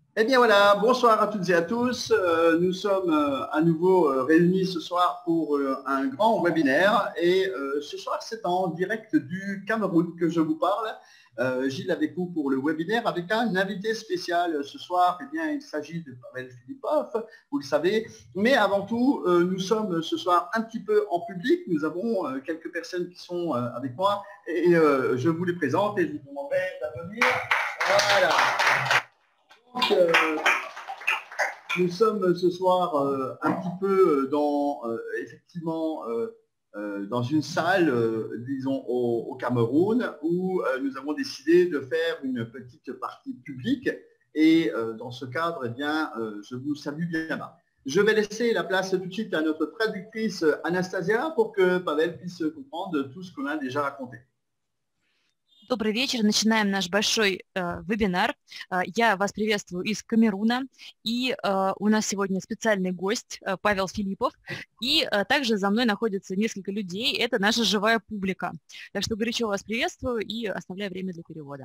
Eh bien voilà, bonsoir à toutes et à tous. Nous sommes à nouveau réunis ce soir pour un grand webinaire et ce soir c'est en direct du Cameroun que je vous parle. Gilles avec vous pour le webinaire avec un invité spécial ce soir. Eh bien il s'agit de Pavel Filipov, vous le savez. Mais avant tout, nous sommes ce soir un petit peu en public. Nous avons quelques personnes qui sont avec moi et je vous les présente et je vous demanderai de venir. Voilà. Donc, nous sommes ce soir un petit peu dans, effectivement, dans une salle, disons, au Cameroun, où nous avons décidé de faire une petite partie publique. Et dans ce cadre, eh bien, je vous salue bien bas. Je vais laisser la place tout de suite à notre traductrice Anastasia pour que Pavel puisse comprendre tout ce qu'on a déjà raconté. Добрый вечер. Начинаем наш большой вебинар. Я вас приветствую из Камеруна. И у нас сегодня специальный гость Павел Филиппов. И также за мной находится несколько людей. Это наша живая публика. Так что горячо вас приветствую и оставляю время для перевода.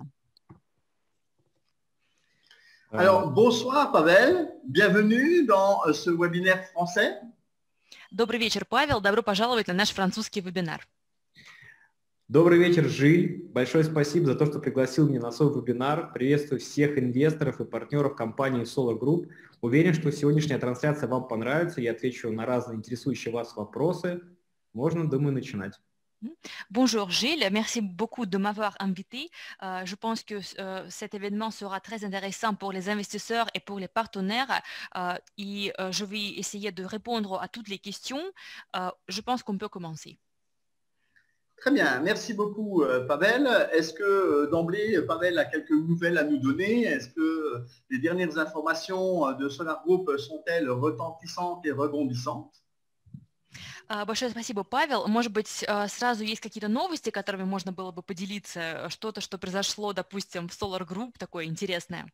Alors, bonsoir Pavel. Bienvenue dans ce webinaire français. Добрый вечер, Павел. Добро пожаловать на наш французский вебинар. Добрый вечер, Жиль. Большое спасибо за то, что пригласил меня на свой вебинар. Приветствую всех инвесторов и партнеров компании Solar Group. Уверен, что сегодняшняя трансляция вам понравится. Я отвечу на разные интересующие вас вопросы. Можно, думаю, начинать. Bonjour Gilles, merci beaucoup de m'avoir invité. Je pense que cet événement sera très intéressant pour les investisseurs et pour les partenaires. Et je vais essayer de répondre à toutes les questions. Je pense qu'on peut commencer. Très bien, merci beaucoup Pavel. Est-ce que d'emblée, Pavel a quelques nouvelles à nous donner? Est-ce que les dernières informations de Solar Group sont-elles retentissantes et rebondissantes? Большое спасибо, Павел. Может быть, сразу есть какие-то новости, которыми можно было бы поделиться, что-то, что произошло, допустим, в Solar Group, такое интересное?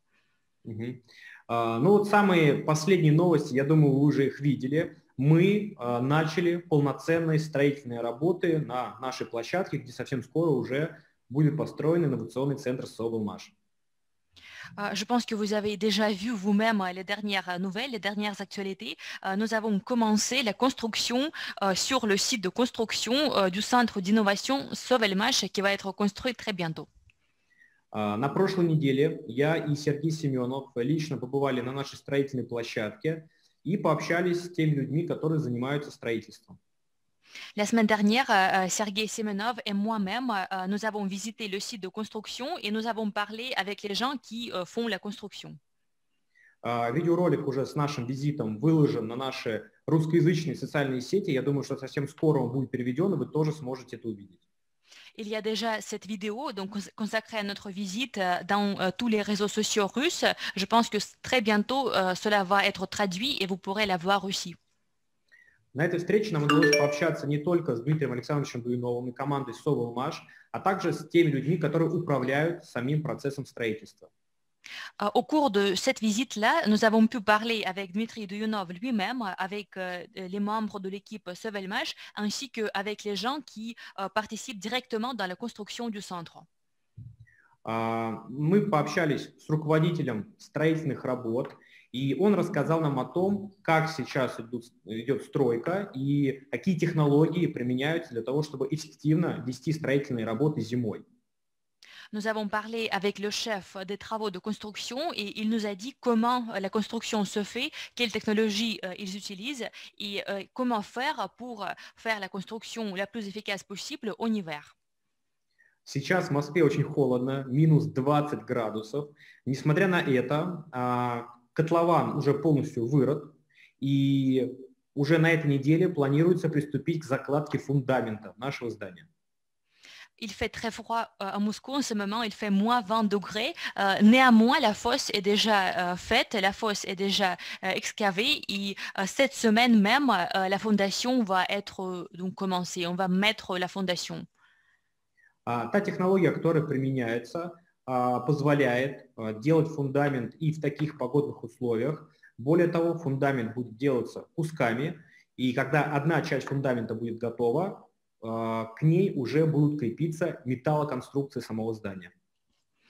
Ну вот самые последние новости, я думаю, вы уже их видели. Мы начали полноценные строительные работы на нашей площадке, где совсем скоро уже будет построен инновационный центр Sovelmash. Je pense que vous avez déjà vu vous-même les dernières nouvelles, les dernières actualités. Nous avons commencé la construction sur le site de construction du centre d'innovation Sovelmash qui va être construit très bientôt. На прошлой неделе я и Сергей Семенов лично побывали на нашей строительной площадке и пообщались с теми людьми, которые занимаются строительством. La semaine dernière, Sergei Semenov et moi-même, nous avons visité le site de construction et nous avons parlé avec les gens qui font la construction. Видеоролик уже с нашим визитом выложен на наши русскоязычные социальные сети. Я думаю, что совсем скоро он будет переведен, и вы тоже сможете это увидеть. Il y a déjà cette vidéo donc, consacrée à notre visite dans tous les réseaux sociaux russes. Je pense que très bientôt, cela va être traduit et vous pourrez la voir aussi. На этой встрече нам удалось пообщаться не только с Дмитрием Александровичем Дуиновым и командой Sovelmash, а также с теми людьми, которые управляют самим процессом строительства. Au cours de cette visite-là, nous avons pu parler avec Dmitry Duyunov lui-même, avec les membres de l'équipe Sovelmash, ainsi qu'avec les gens qui participent directement dans la construction du centre. Мы пообщались с руководителем строительных работ, и он рассказал нам о том, как сейчас идет стройка и какие технологии применяются для того, чтобы эффективно вести строительные работы зимой. Nous avons parlé avec le chef des travaux de construction et il nous a dit comment la construction se fait, quelles technologies ils utilisent et comment faire pour faire la construction la plus efficace possible en hiver. Сейчас в Москве очень холодно, минус 20 градусов. Несмотря на это, котлован уже полностью вырод, и уже на этой неделе планируется приступить к закладке фундамента нашего здания. Il fait très froid à Moscou en ce moment, il fait moins 20 degrés. Néanmoins, la fosse est déjà faite, la fosse est déjà excavée et cette semaine même, la fondation va être donc commencée. On va mettre la fondation. Та технология, которая применяется, позволяет делать фундамент и в таких погодных условиях. Более того, фундамент будет делаться кусками, и когда одна часть фундамента будет готова, к ней уже будут крепиться металлоконструкции самого здания.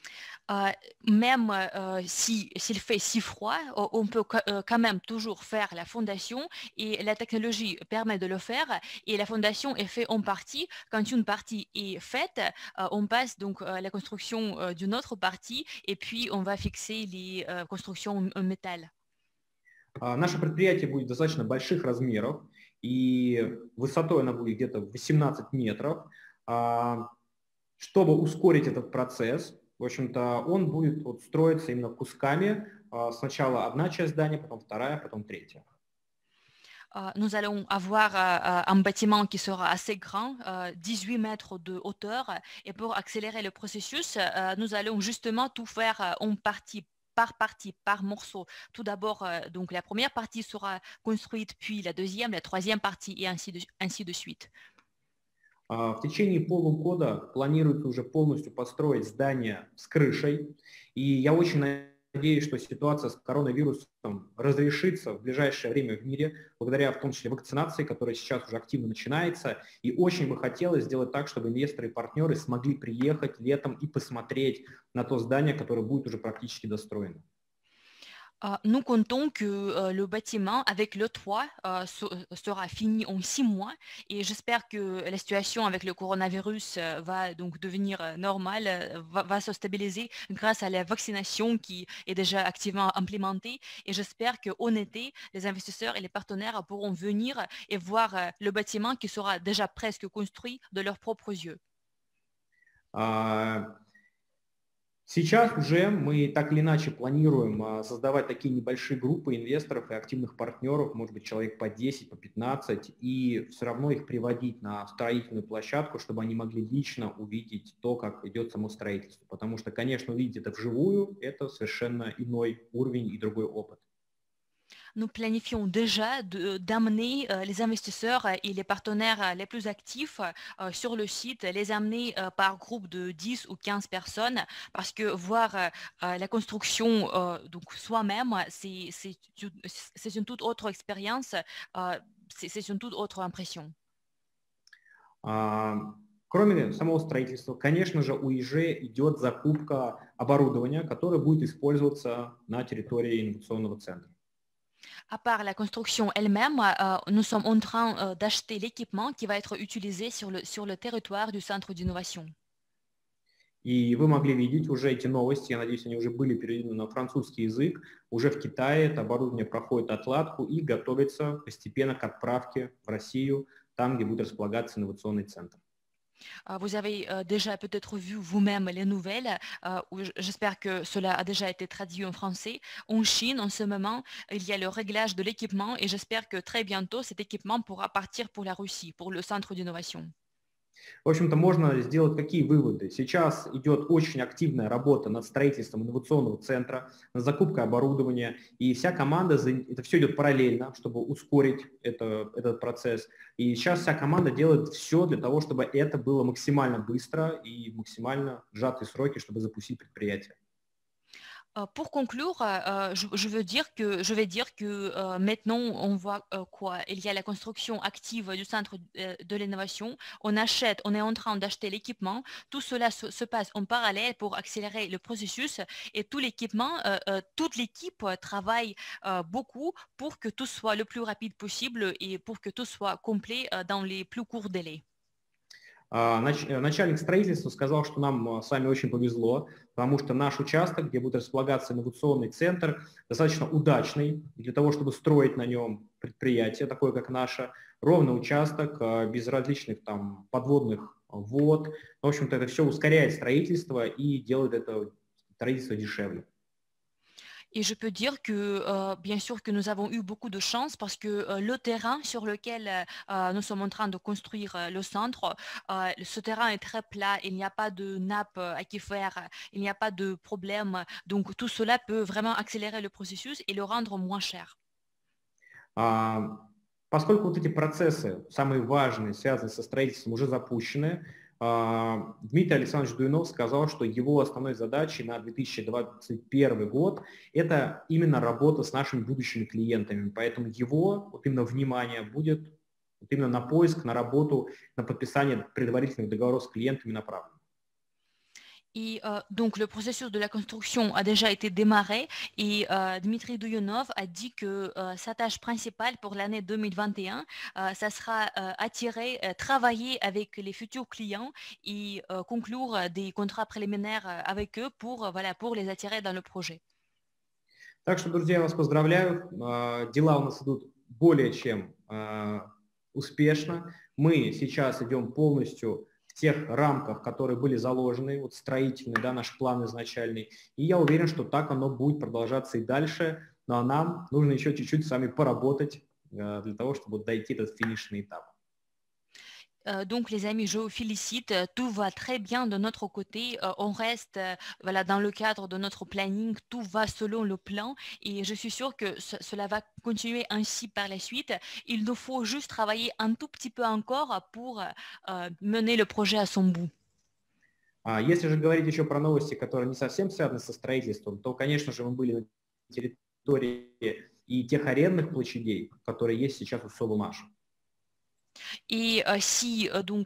Même s'il fait si froid, on peut quand même toujours faire la fondation et la technologie permet de le faire et la fondation est faite en partie. Quand une partie est faite, on passe donc à la construction d'une autre partie et puis on va fixer les constructions en métal. Наше предприятие будет достаточно больших размеров, и высотой она будет где-то 18 метров. Чтобы ускорить этот процесс, в общем-то, он будет вот строиться именно кусками. Сначала одна часть здания, потом вторая, потом третья. Nous allons avoir un bâtiment qui sera assez grand, 18 mètres de hauteur, et pour accélérer le processus, nous allons justement tout faire en partie, par morceau. Tout d'abord, donc la première partie sera construite, puis la deuxième, la troisième partie, et ainsi de suite. В течение полугода планируется уже полностью построить здание с крышей, и я очень надеюсь, что ситуация с коронавирусом разрешится в ближайшее время в мире, благодаря в том числе вакцинации, которая сейчас уже активно начинается, и очень бы хотелось сделать так, чтобы инвесторы и партнеры смогли приехать летом и посмотреть на то здание, которое будет уже практически достроено. Nous comptons que le bâtiment avec le toit sera fini en 6 mois et j'espère que la situation avec le coronavirus va donc devenir normale, va se stabiliser grâce à la vaccination qui est déjà activement implémentée et j'espère qu'en été, les investisseurs et les partenaires pourront venir et voir le bâtiment qui sera déjà presque construit de leurs propres yeux. Сейчас уже мы так или иначе планируем создавать такие небольшие группы инвесторов и активных партнеров, может быть, человек по 10, по 15, и все равно их приводить на строительную площадку, чтобы они могли лично увидеть то, как идет само строительство. Потому что, конечно, увидеть это вживую – это совершенно иной уровень и другой опыт. Nous planifions déjà d'amener les investisseurs et les partenaires les plus actifs sur le site, les amener par groupe de 10 ou 15 personnes, parce que voir la construction donc soi-même, c'est une toute autre expérience, c'est une toute autre impression. Кроме самого строительства, конечно же, у ИЖ идет закупка оборудования, которое будет использоваться на территории инновационного центра. À part la construction elle-même, nous sommes en train d'acheter l'équipement qui va être utilisé sur le territoire du centre d'innovation. И вы могли видеть уже эти новости, я надеюсь, они уже были переведены на французский язык. Уже в Китае это оборудование проходит отладку и готовится постепенно к отправке в Россию, там, где будет располагаться инновационный центр. Vous avez déjà peut-être vu vous-même les nouvelles. J'espère que cela a déjà été traduit en français. En Chine, en ce moment, il y a le réglage de l'équipement et j'espère que très bientôt, cet équipement pourra partir pour la Russie, pour le centre d'innovation. В общем-то, можно сделать какие выводы? Сейчас идет очень активная работа над строительством инновационного центра, над закупкой оборудования, и вся команда, это все идет параллельно, чтобы ускорить этот процесс. И сейчас вся команда делает все для того, чтобы это было максимально быстро и максимально сжатые сроки, чтобы запустить предприятие. Pour conclure, je vais dire que maintenant, on voit quoi? Il y a la construction active du centre de l'innovation. On est en train d'acheter l'équipement. Tout cela se passe en parallèle pour accélérer le processus et tout l'équipement, toute l'équipe travaille beaucoup pour que tout soit le plus rapide possible et pour que tout soit complet dans les plus courts délais. Начальник строительства сказал, что нам с вами очень повезло, потому что наш участок, где будет располагаться инновационный центр, достаточно удачный для того, чтобы строить на нем предприятие, такое как наше, ровный участок, без различных там подводных вод. В общем-то, это все ускоряет строительство и делает это строительство дешевле. Et je peux dire que, bien sûr, que nous avons eu beaucoup de chance parce que le terrain sur lequel nous sommes en train de construire le centre, ce terrain est très plat, il n'y a pas de nappe aquifère, il n'y a pas de problème. Donc, tout cela peut vraiment accélérer le processus et le rendre moins cher. Поскольку вот эти процессы, самые важные, связанные со строительством, уже запущены, Дмитрий Александрович Дуинов сказал, что его основной задачей на 2021 год – это именно работа с нашими будущими клиентами. Поэтому его вот именно внимание будет вот именно на поиск, на работу, на подписание предварительных договоров с клиентами направлено. Et donc, le processus de la construction a déjà été démarré et Dmitry Douyounov a dit que sa tâche principale pour l'année 2021, ça sera attirer, travailler avec les futurs clients et conclure des contrats préliminaires avec eux pour, voilà, pour les attirer dans le projet. Так что, друзья, я вас поздравляю. Дела у нас идут более чем успешно. Мы сейчас идем полностью в тех рамках, которые были заложены, вот строительные, да, наш план изначальный. И я уверен, что так оно будет продолжаться и дальше. Ну а нам нужно еще чуть-чуть с вами поработать для того, чтобы дойти этот финишный этап. Donc, les amis, je vous félicite. Tout va très bien de notre côté. On reste voilà, dans le cadre de notre planning. Tout va selon le plan. Et je suis sûre que cela va continuer ainsi par la suite. Il nous faut juste travailler un tout petit peu encore pour mener le projet à son bout. Если же говорить еще про новости, которые не совсем связаны со строительством, то, конечно же, мы были на территории и тех арендных площадей, которые есть сейчас у Solomаш. Et si donc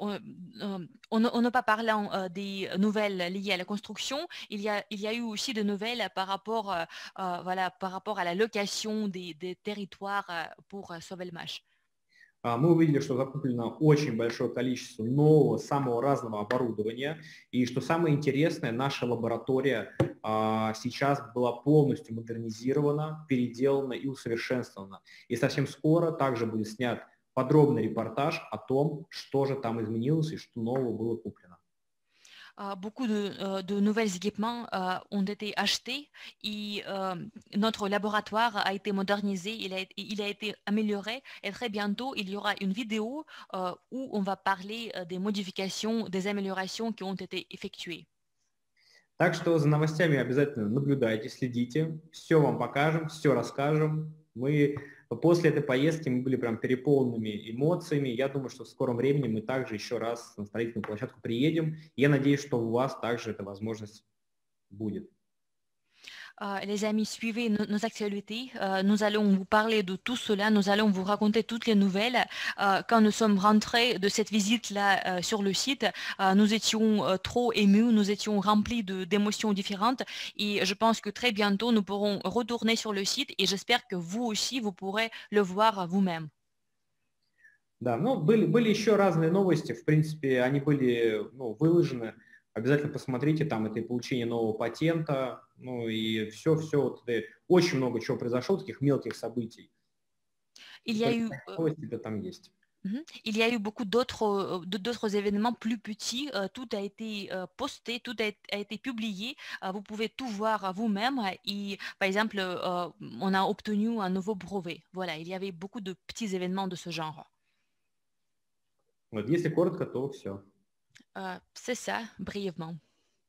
on n'a pas parlé des nouvelles liées à la construction, il y a eu aussi des nouvelles par rapport, voilà, par rapport à la location des territoires pour Sovelmash. Мы увидели, что закуплено очень большое количество нового, самого разного оборудования. И что самое интересное, наша лаборатория сейчас была полностью модернизирована, переделана и усовершенствована. И совсем скоро также будет снят подробный репортаж о том, что же там изменилось и что нового было куплено. Beaucoup de nouveaux équipements ont été achetés et notre laboratoire a été modernisé, il a été amélioré et très bientôt il y aura une vidéo où on va parler des modifications, des améliorations qui ont été effectuées. Так что за новостями обязательно наблюдайте, следите, все вам покажем, все расскажем. После этой поездки мы были прям переполненными эмоциями. Я думаю, что в скором времени мы также еще раз на строительную площадку приедем. Я надеюсь, что у вас также эта возможность будет. Les amis, suivez nos actualités. Nous allons vous parler de tout cela. Nous allons vous raconter toutes les nouvelles. Quand nous sommes rentrés de cette visite-là sur le site, nous étions trop émus, nous étions remplis d'émotions différentes. Et je pense que très bientôt, nous pourrons retourner sur le site et j'espère que vous aussi, vous pourrez le voir vous-même. Да, ну, были еще разные новости. В принципе, они были выложены. Обязательно посмотрите, там это и получение нового патента, ну и все, вот, очень много чего произошло, таких мелких событий. Новости там есть. Il y a eu beaucoup d'autres événements plus petits. Tout a été posté, tout a été publié. Vous pouvez tout voir vous-même. Et par exemple, on a obtenu un nouveau brevet. Voilà, il y avait beaucoup de petits événements de ce genre. Вот, если коротко, то все. C'est ça, brièvement.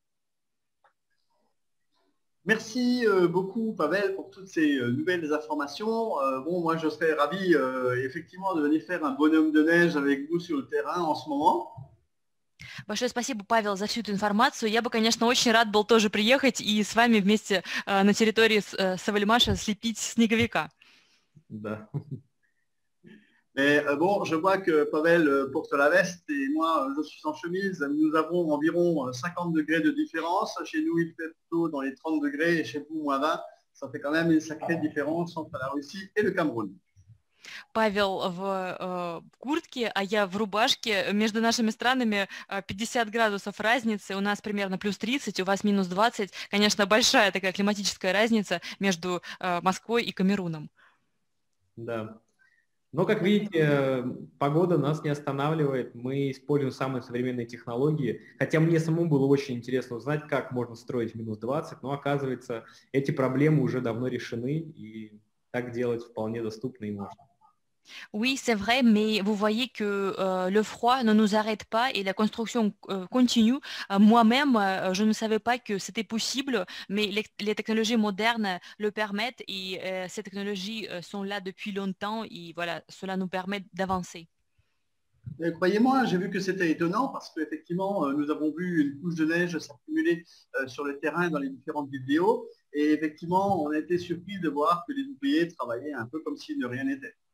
Merci beaucoup, Pavel, pour toutes ces nouvelles informations. Bon, moi, je serais ravi, effectivement, de venir faire un bonhomme de neige avec vous sur le terrain en ce moment. Большое спасибо, Павел, за всю эту информацию. Я бы, конечно, очень рад был тоже приехать и с вами вместе на территории Савельмаша слепить снеговика. Да. Mais bon, je vois que Pavel porte la veste et moi, je suis en chemise. Nous avons environ 50 degrés de différence. Chez nous, il fait plutôt dans les 30 degrés et chez vous, moins 20. Ça fait quand même une sacrée différence entre la Russie et le Cameroun. Павел в куртке, а я в рубашке. Между нашими странами 50 градусов разницы. У нас примерно плюс 30, у вас минус 20. Конечно, большая такая климатическая разница между Москвой и Камеруном. Да. Но, как видите, погода нас не останавливает. Мы используем самые современные технологии. Хотя мне самому было очень интересно узнать, как можно строить в минус 20. Но, оказывается, эти проблемы уже давно решены. И так делать вполне доступно и можно. Oui, c'est vrai, mais vous voyez que le froid ne nous arrête pas et la construction continue. Moi-même, je ne savais pas que c'était possible, mais les technologies modernes le permettent et ces technologies sont là depuis longtemps et voilà, cela nous permet d'avancer. Croyez-moi, j'ai vu que c'était étonnant parce qu'effectivement, nous avons vu une couche de neige s'accumuler sur le terrain dans les différentes vidéos et effectivement, on a été surpris de voir que les ouvriers travaillaient un peu comme si de rien n'était.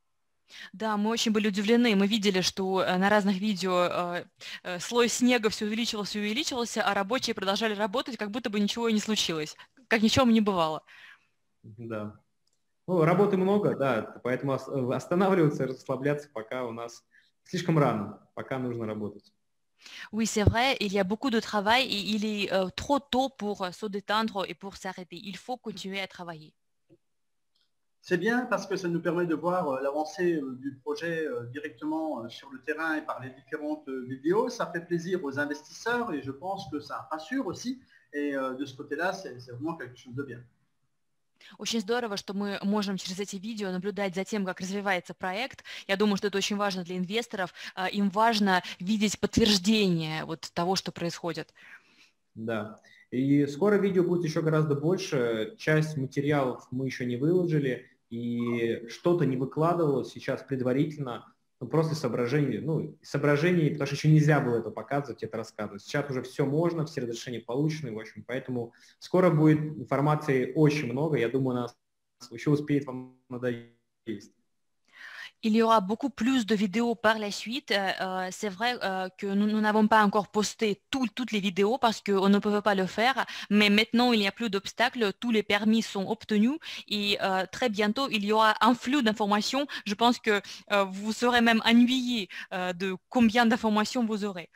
Да, мы очень были удивлены. Мы видели, что на разных видео слой снега все увеличивался и увеличивался, а рабочие продолжали работать, как будто бы ничего и не случилось, как ни в чем не бывало. Да. Ну, работы много, да, поэтому останавливаться и расслабляться пока у нас слишком рано, пока нужно работать. Oui, c'est vrai, il y a beaucoup de travail et il est trop tôt pour se détendre et pour s'arrêter. Il faut continuer à travailler. C'est bien parce que ça nous permet de voir l'avancée du projet directement sur le terrain et par les différentes vidéos. Ça fait plaisir aux investisseurs et je pense que ça rassure aussi. Et de ce côté-là, c'est vraiment quelque chose de bien. Очень здорово, что мы можем через эти видео наблюдать за тем, как развивается проект. Я думаю, что это очень важно для инвесторов. Им важно видеть подтверждение вот того, что происходит. Да. И скоро видео будет еще гораздо больше. Часть материалов мы еще не выложили, и что-то не выкладывалось сейчас предварительно, ну, просто соображений, потому что еще нельзя было это показывать, это рассказывать. Сейчас уже все можно, все разрешения получены, в общем, поэтому скоро будет информации очень много. Я думаю, нас еще успеет вам надоесть. Il y aura beaucoup plus de vidéos par la suite. C'est vrai que nous n'avons pas encore posté toutes les vidéos parce qu'on ne pouvait pas le faire, mais maintenant il n'y a plus d'obstacles, tous les permis sont obtenus et très bientôt il y aura un flux d'informations. Je pense que vous serez même ennuyé de combien d'informations vous aurez.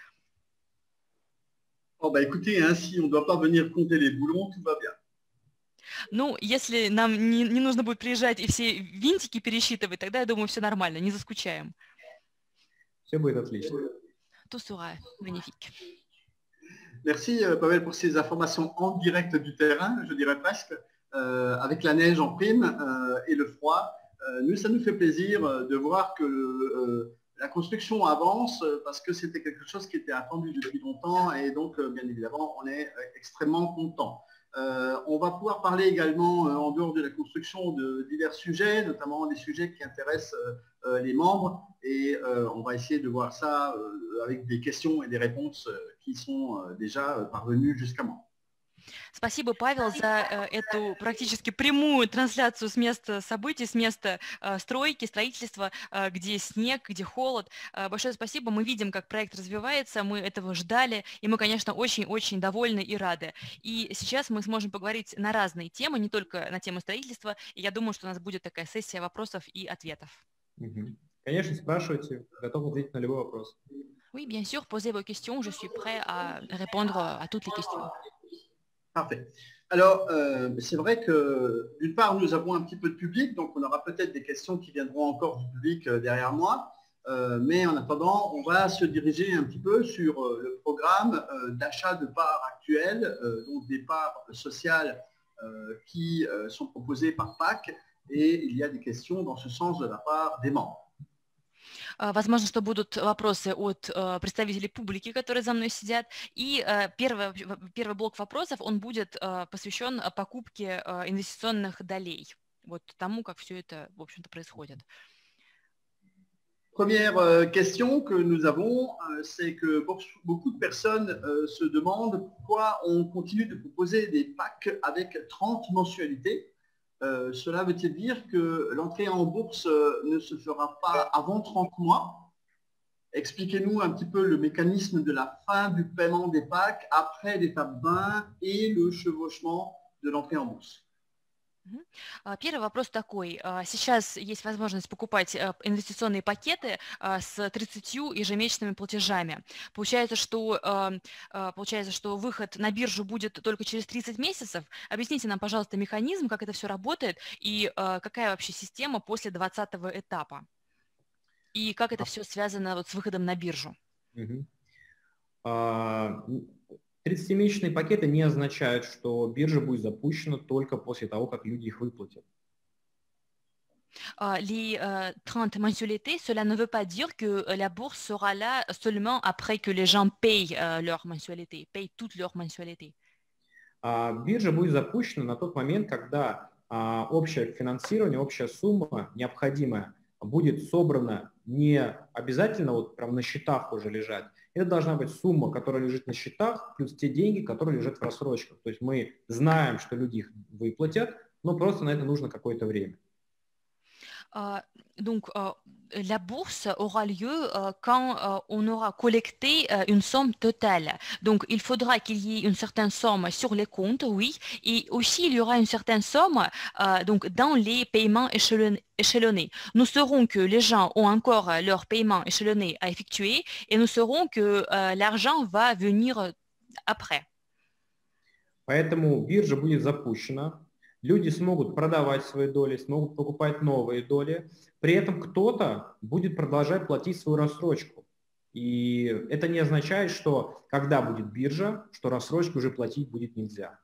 Oh, bah, écoutez, hein, si on ne doit pas venir compter les boulons, tout va bien. Ну, если нам не нужно будет приезжать и все винтики пересчитывать, тогда, я думаю, все нормально, не заскучаем. Все будет отлично. Tout sera magnifique. Merci Pavel pour ces informations en direct du terrain, je dirais presque, avec la neige en prime et le froid. Ça nous fait plaisir de voir que la construction avance parce que c'était quelque chose qui était attendu depuis longtemps et donc bien évidemment on est extrêmement content. On va pouvoir parler également en dehors de la construction de divers sujets, notamment des sujets qui intéressent les membres et on va essayer de voir ça avec des questions et des réponses qui sont déjà parvenues jusqu'à moi. Спасибо, Павел, за эту практически прямую трансляцию с места событий, с места стройки, строительства, где снег, где холод. Большое спасибо. Мы видим, как проект развивается, мы этого ждали, и мы, конечно, очень-очень довольны и рады. И сейчас мы сможем поговорить на разные темы, не только на тему строительства, и я думаю, что у нас будет такая сессия вопросов и ответов. Конечно, спрашивайте, готов ответить на любой вопрос. Oui, bien sûr, posez vos questions, je suis prêt à répondre à toutes les questions. Parfait. Alors, c'est vrai que d'une part, nous avons un petit peu de public, donc on aura peut-être des questions qui viendront encore du public derrière moi. Mais en attendant, on va se diriger un petit peu sur le programme d'achat de parts actuelles, donc des parts sociales qui sont proposées par PAC. Et il y a des questions dans ce sens de la part des membres. Возможно, что будут вопросы от представителей публики, которые за мной сидят. И первый блок вопросов, он будет посвящен покупке инвестиционных долей. Вот тому, как все это, в общем-то, происходит. Première question que nous avons, c'est que beaucoup de personnes se demandent pourquoi on continue de proposer des packs avec 30 mensualités. Cela veut-il dire que l'entrée en bourse ne se fera pas avant 30 mois? Expliquez-nous un petit peu le mécanisme de la fin du paiement des packs après l'étape 20 et le chevauchement de l'entrée en bourse. Первый вопрос такой. Сейчас есть возможность покупать инвестиционные пакеты с 30 ежемесячными платежами. Получается, что выход на биржу будет только через 30 месяцев. Объясните нам, пожалуйста, механизм, как это все работает и какая вообще система после 20-го этапа. И как это все связано вот с выходом на биржу. 30-месячные пакеты не означают, что биржа будет запущена только после того, как люди их выплатят. Les 30 mensualités, cela ne veut pas dire que la bourse sera là seulement après que les gens payent leurs mensualités, payent toutes leurs mensualités. Биржа будет запущена на тот момент, когда общее финансирование, общая сумма необходимая будет собрана не обязательно вот прям на счетах уже лежать. Это должна быть сумма, которая лежит на счетах, плюс те деньги, которые лежат в рассрочках. То есть мы знаем, что люди их выплатят, но просто на это нужно какое-то время. Donc, la bourse aura lieu quand on aura collecté une somme totale. Donc, il faudra qu'il y ait une certaine somme sur les comptes, oui, et aussi il y aura une certaine somme donc, dans les paiements échelonnés. Nous saurons que les gens ont encore leur paiement échelonné à effectuer et nous saurons que l'argent va venir après. Поэтому биржа будет запущена, люди смогут продавать свои доли, смогут покупать новые доли, при этом кто-то будет продолжать платить свою рассрочку. И это не означает, что когда будет биржа, что рассрочку уже платить будет нельзя.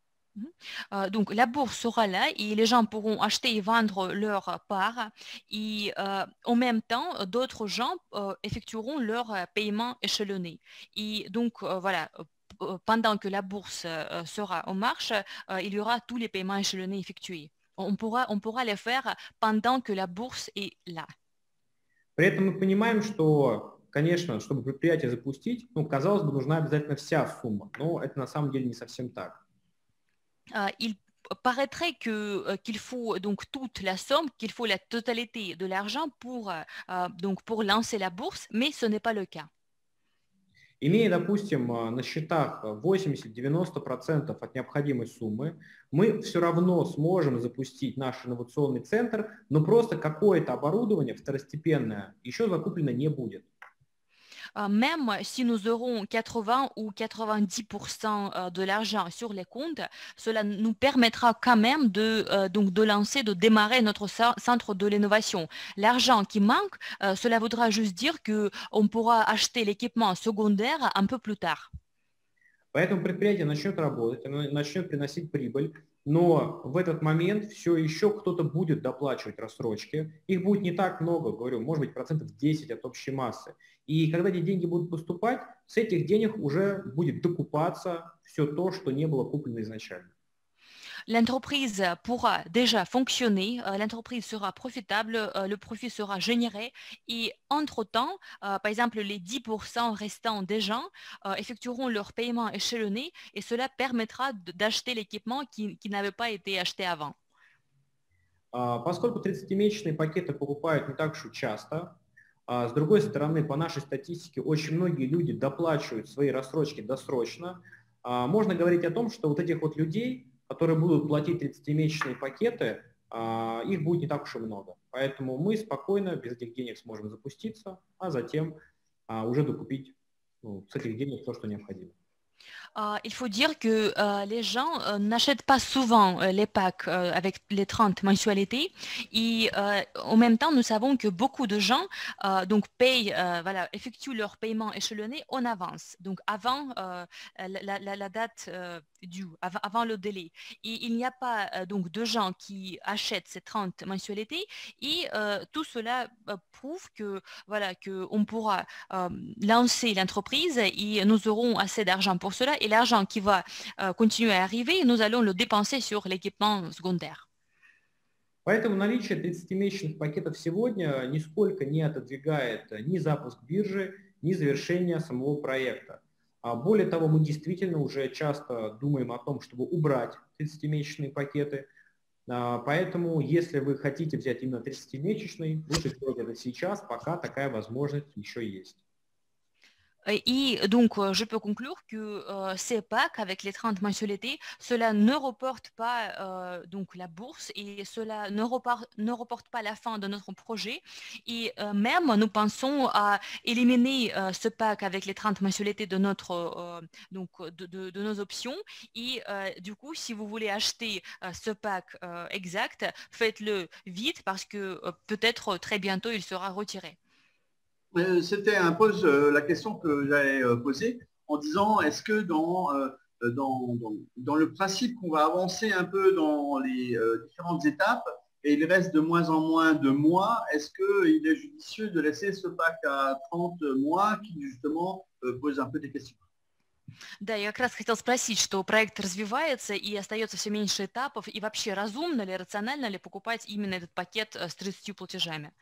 Donc la bourse sera là et les gens pourront acheter et vendre leur part et en même temps d'autres gens effectueront leur paiement échelonné. Et donc voilà, pendant que la bourse sera en marche, il y aura tous les paiements échelonnés effectués. On pourra les faire pendant que la bourse est là. При этом мы понимаем, что, конечно, чтобы предприятие запустить, казалось бы, нужна обязательно вся сумма, но это на самом деле не совсем так. Il paraîtrait qu'il faut donc toute la somme, qu'il faut la totalité de l'argent pour lancer la bourse, mais ce n'est pas le cas. Имея, допустим, на счетах 80-90% от необходимой суммы, мы все равно сможем запустить наш инновационный центр, но просто какое-то оборудование второстепенное еще закуплено не будет. Même si nous aurons 80 ou 90% de l'argent sur les comptes, cela nous permettra quand même de lancer, de démarrer notre centre de l'innovation. L'argent qui manque, cela voudra juste dire qu'on pourra acheter l'équipement secondaire un peu plus tard. Поэтому предприятие начнет работать, оно начнет приносить прибыль, но в этот момент все еще кто-то будет доплачивать рассрочки. Их будет не так много, говорю, может быть, 10% от общей массы. И когда эти деньги будут поступать, с этих денег уже будет докупаться все то, что не было куплено изначально. L'entreprise pourra déjà fonctionner, l'entreprise sera profitable, le profit sera généré et entre-temps, par exemple, les 10% restants des gens effectueront leur paiement échelonné et cela permettra d'acheter l'équipement qui n'avait pas été acheté avant. Поскольку 30-месячные пакеты покупают не так уж часто, с другой стороны, по нашей статистике, очень многие люди доплачивают свои рассрочки досрочно, можно говорить о том, что вот этих вот людей, которые будут платить 30-месячные пакеты, их будет не так уж и много. Поэтому мы спокойно без этих денег сможем запуститься, а затем уже докупить с этих денег то, что необходимо. Il faut dire que les gens n'achètent pas souvent les packs avec les 30 mensualités et en même temps, nous savons que beaucoup de gens donc payent, effectuent leur paiement échelonné en avance, donc avant la date due, avant le délai. Et il n'y a pas donc de gens qui achètent ces 30 mensualités et tout cela prouve que qu'on pourra lancer l'entreprise et nous aurons assez d'argent pour cela. Et l'argent qui va continuer à arriver, nous allons le dépenser sur l'équipement secondaire. Поэтому наличие 30-месячных пакетов сегодня нисколько не отодвигает ни запуск биржи, ни завершение самого проекта. Более того, мы действительно уже часто думаем о том, чтобы убрать 30-месячные пакеты. Поэтому, если вы хотите взять именно 30-месячный, лучше сделать это сейчас, пока такая возможность еще есть. Et donc, je peux conclure que ces packs avec les 30 mensualités, cela ne reporte pas donc la bourse et cela ne reporte pas la fin de notre projet. Et même, nous pensons à éliminer ce pack avec les 30 mensualités de de nos options. Et du coup, si vous voulez acheter ce pack exact, faites-le vite parce que peut-être très bientôt, il sera retiré. C'était un peu la question que j'avais posée en disant est-ce que dans le principe qu'on va avancer un peu dans les différentes étapes et il reste de moins en moins de mois, est-ce qu'il est judicieux de laisser ce pack à 30 mois qui justement pose un peu des questions? Да, я как раз хотела спросить, что проект развивается и остается все меньше этапов, и вообще разумно ли, рационально ли покупать именно этот пакет с 30 платежами?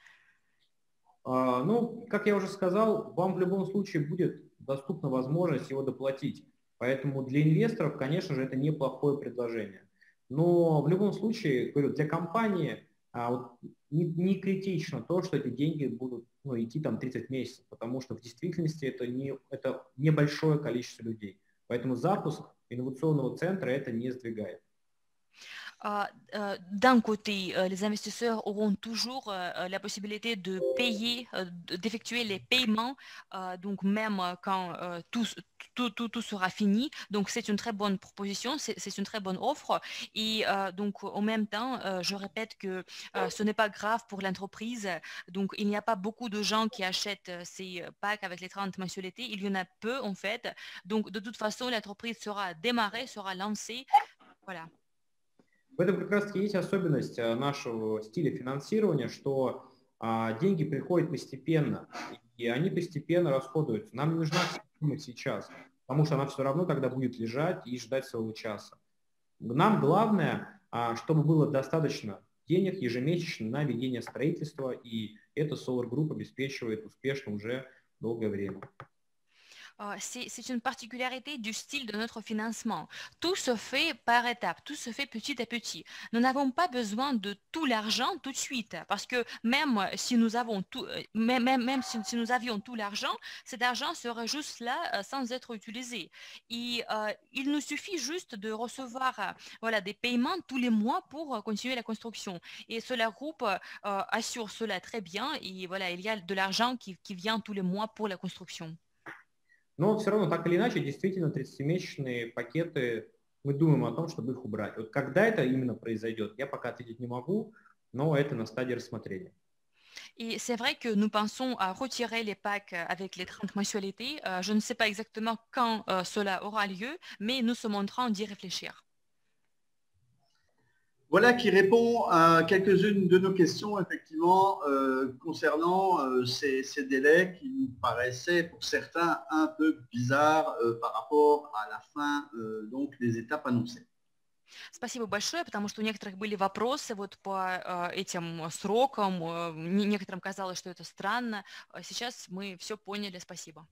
Как я уже сказал, вам в любом случае будет доступна возможность его доплатить. Поэтому для инвесторов, конечно же, это неплохое предложение. Но в любом случае, говорю, для компании вот не критично то, что эти деньги будут идти там 30 месяцев, потому что в действительности это небольшое количество людей. Поэтому запуск инновационного центра это не сдвигает. D'un côté, les investisseurs auront toujours la possibilité de payer, d'effectuer les paiements, donc même quand tout sera fini. Donc c'est une très bonne proposition, c'est une très bonne offre. Et donc en même temps, je répète que ce n'est pas grave pour l'entreprise. Donc il n'y a pas beaucoup de gens qui achètent ces packs avec les 30 mensualités. Il y en a peu en fait. Donc de toute façon, l'entreprise sera démarrée, sera lancée. Voilà. В этом как раз есть особенность нашего стиля финансирования, что деньги приходят постепенно, и они постепенно расходуются. Нам не нужна сумма сейчас, потому что она все равно тогда будет лежать и ждать своего часа. Нам главное, чтобы было достаточно денег ежемесячно на ведение строительства, и это Solar Group обеспечивает успешно уже долгое время. C'est une particularité du style de notre financement. Tout se fait par étapes, tout se fait petit à petit. Nous n'avons pas besoin de tout l'argent tout de suite, parce que même si nous avons tout, même si nous avions tout l'argent, cet argent serait juste là sans être utilisé. Et il nous suffit juste de recevoir des paiements tous les mois pour continuer la construction. Et Solar Group assure cela très bien. Et voilà, il y a de l'argent qui vient tous les mois pour la construction. Но все равно, так или иначе, действительно, 30-месячные пакеты, мы думаем о том, чтобы их убрать. Вот когда это именно произойдет, я пока ответить не могу, но это на стадии рассмотрения. Et c'est vrai que nous pensons à retirer les packs avec les 30 mensualités. Je ne sais pas exactement quand cela aura lieu, mais nous sommes en train d'y réfléchir. Voilà qui répond à quelques-unes de nos questions, effectivement, concernant ces délais qui nous paraissaient pour certains un peu bizarres par rapport à la fin donc des étapes annoncées. Спасибо большое, потому что у некоторых были вопросы вот по этим срокам. Некоторым казалось, что это странно. Сейчас мы все поняли. Спасибо.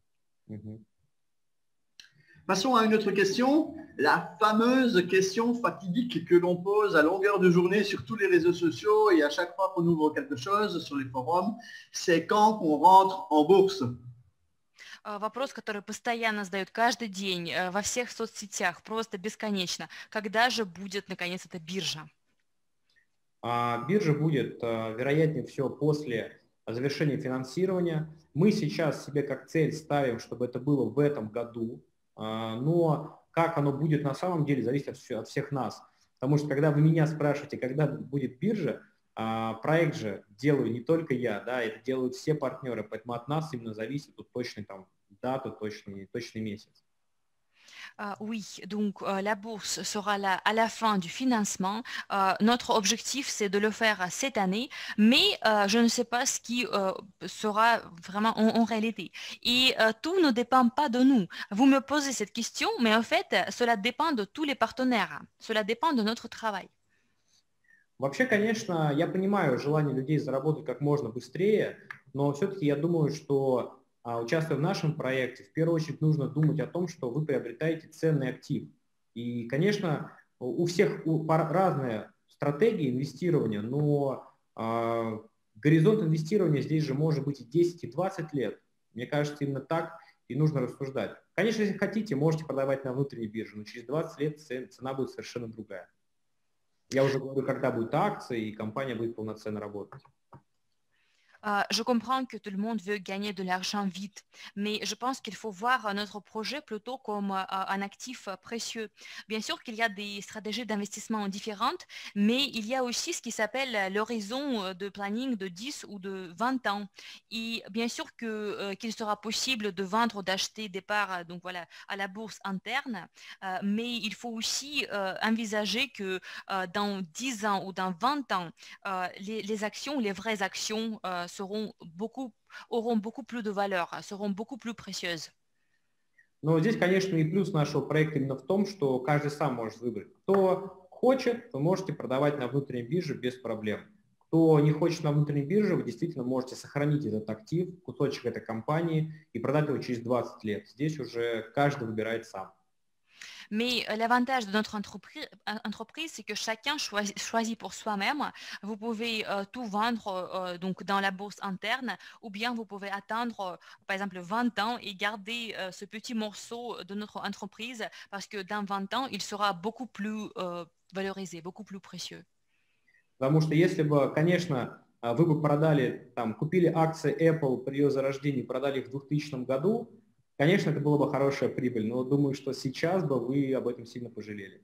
Passons à une autre question, la fameuse question fatidique que l'on pose à longueur de journée sur tous les réseaux sociaux et à chaque fois qu'on ouvre quelque chose sur les forums, c'est quand qu'on rentre en bourse. Вопрос, который постоянно задают каждый день во всех соцсетях, просто бесконечно. Когда же будет, наконец, эта биржа? Биржа будет, вероятнее всего, после завершения финансирования. Мы сейчас себе как цель ставим, чтобы это было в этом году. Но как оно будет на самом деле, зависит от всех нас. Потому что когда вы меня спрашиваете, когда будет биржа, проект же делаю не только я, да, это делают все партнеры, поэтому от нас именно зависит точный дату, точный месяц. Oui, donc la bourse sera là à la fin du financement. Notre objectif, c'est de le faire cette année, mais je ne sais pas ce qui sera vraiment en réalité. Et tout ne dépend pas de nous. Vous me posez cette question, mais en fait, cela dépend de tous les partenaires. Cela dépend de notre travail. Вообще, конечно, я понимаю желание людей заработать как можно быстрее, но все-таки я думаю, что участвуя в нашем проекте, в первую очередь нужно думать о том, что вы приобретаете ценный актив. И, конечно, у всех разные стратегии инвестирования, но горизонт инвестирования здесь же может быть и 10, и 20 лет. Мне кажется, именно так и нужно рассуждать. Конечно, если хотите, можете продавать на внутренней бирже, но через 20 лет цена будет совершенно другая. Я уже говорю, когда будет акция, и компания будет полноценно работать. Je comprends que tout le monde veut gagner de l'argent vite, mais je pense qu'il faut voir notre projet plutôt comme un actif précieux. Bien sûr qu'il y a des stratégies d'investissement différentes, mais il y a aussi ce qui s'appelle l'horizon de planning de 10 ou de 20 ans. Et bien sûr qu'il sera possible de vendre ou d'acheter des parts donc voilà, à la bourse interne, mais il faut aussi envisager que dans 10 ans ou dans 20 ans, les actions, les vraies actions, auront beaucoup plus de valeur, seront beaucoup plus précieuses. Но здесь, конечно, и плюс нашего проекта именно в том, что каждый сам может выбрать. Кто хочет, вы можете продавать на внутренней бирже без проблем. Кто не хочет на внутренней бирже, вы действительно можете сохранить этот актив, кусочек этой компании и продать его через 20 лет. Здесь уже каждый выбирает сам. Mais l'avantage de notre entreprise, c'est que chacun choisit pour soi-même. Vous pouvez tout vendre donc dans la bourse interne, ou bien vous pouvez attendre, par exemple, 20 ans et garder ce petit morceau de notre entreprise parce que dans 20 ans, il sera beaucoup plus valorisé, beaucoup plus précieux. Потому что если бы, конечно, вы бы продали, там, купили акции Apple при ее зарождении, продали их в 2000 году, конечно, это была бы хорошая прибыль, но думаю, что сейчас бы вы об этом сильно пожалели.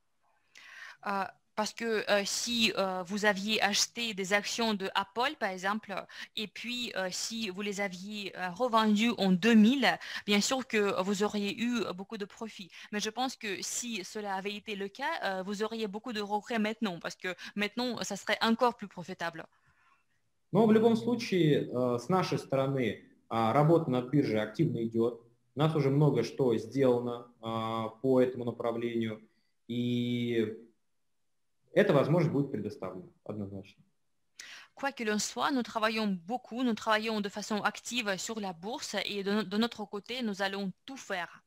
Parce que si vous aviez acheté des actions de Apple, par exemple, et puis si vous les aviez revendues en 2000, bien sûr que vous auriez eu beaucoup de profits. Mais je pense que si cela avait été le cas, vous auriez beaucoup de regrets maintenant, parce que maintenant, ça serait encore plus profitable. Но в любом случае, с нашей стороны, работа над биржей активно идет. У нас уже много что сделано по этому направлению, и эта возможность будет предоставлена однозначно. Quoi qu'il en soit, nous travaillons beaucoup, nous travaillons de façon active sur la bourse et de notre côté, nous allons tout faire.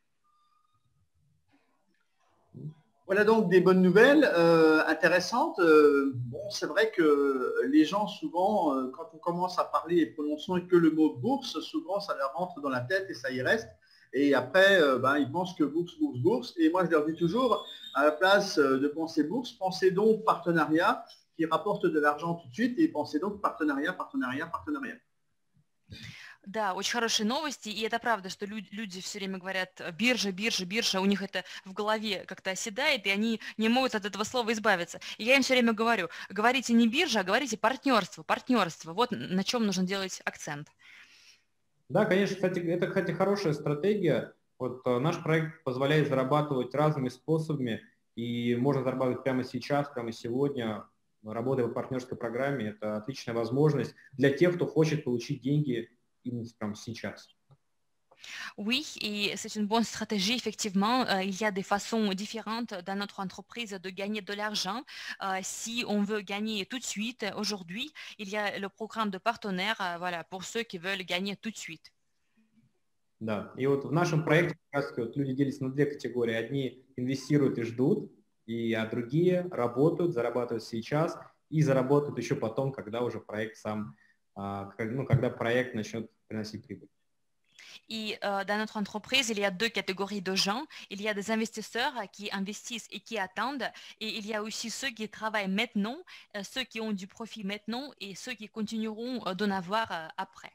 Voilà donc des bonnes nouvelles intéressantes. Bon, c'est vrai que les gens souvent, quand on commence à parler et prononçons que le mot bourse, souvent ça leur rentre dans la tête et ça y reste. Et après, ils pensent que bourse, bourse, bourse. Et moi, je leur dis toujours, à la place de penser bourse, pensez donc partenariat qui rapporte de l'argent tout de suite et pensez donc partenariat, partenariat, partenariat. Да, очень хорошие новости, и это правда, что люди все время говорят биржа, биржа, биржа, у них это в голове как-то оседает, и они не могут от этого слова избавиться. И я им все время говорю, говорите не биржа, а говорите партнерство, партнерство. Вот на чем нужно делать акцент. Да, конечно, кстати, это, хорошая стратегия. Вот наш проект позволяет зарабатывать разными способами, и можно зарабатывать прямо сейчас, прямо сегодня, работая в партнерской программе. Это отличная возможность для тех, кто хочет получить деньги именно прямо сейчас. Oui, et c'est une bonne stratégie, effectivement. Il y a des façons différentes dans notre entreprise de gagner de l'argent. Si on veut gagner tout de suite, aujourd'hui, il y a le programme de partenaires voilà, pour ceux qui veulent gagner tout de suite. Да, и вот в нашем проекте как раз вот люди делятся на две категории. Одни инвестируют и ждут, а другие работают, зарабатывают сейчас и заработают еще потом, когда уже проект сам, когда проект начнет приносить прибыль. Et dans notre entreprise, il y a deux catégories de gens. Il y a des investisseurs qui investissent et qui attendent. Et il y a aussi ceux qui travaillent maintenant, ceux qui ont du profit maintenant et ceux qui continueront d'en avoir après.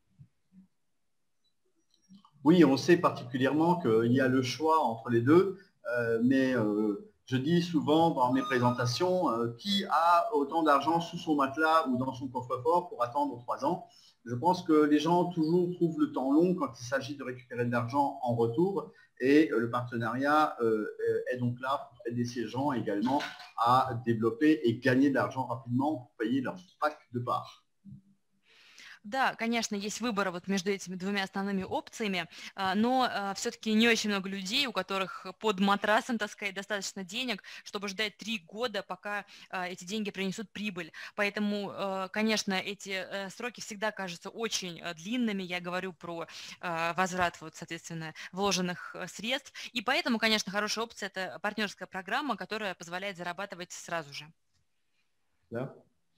Oui, on sait particulièrement qu'il y a le choix entre les deux, mais je dis souvent dans mes présentations, qui a autant d'argent sous son matelas ou dans son coffre-fort pour attendre 3 ans. Je pense que les gens toujours trouvent le temps long quand il s'agit de récupérer de l'argent en retour et le partenariat est donc là pour aider ces gens également à développer et gagner de l'argent rapidement pour payer leur pack de parts. Да, конечно, есть выбор вот между этими двумя основными опциями, но все-таки не очень много людей, у которых под матрасом, так сказать, достаточно денег, чтобы ждать 3 года, пока эти деньги принесут прибыль. Поэтому, конечно, эти сроки всегда кажутся очень длинными. Я говорю про возврат, вот, соответственно, вложенных средств. И поэтому, конечно, хорошая опция – это партнерская программа, которая позволяет зарабатывать сразу же. Да.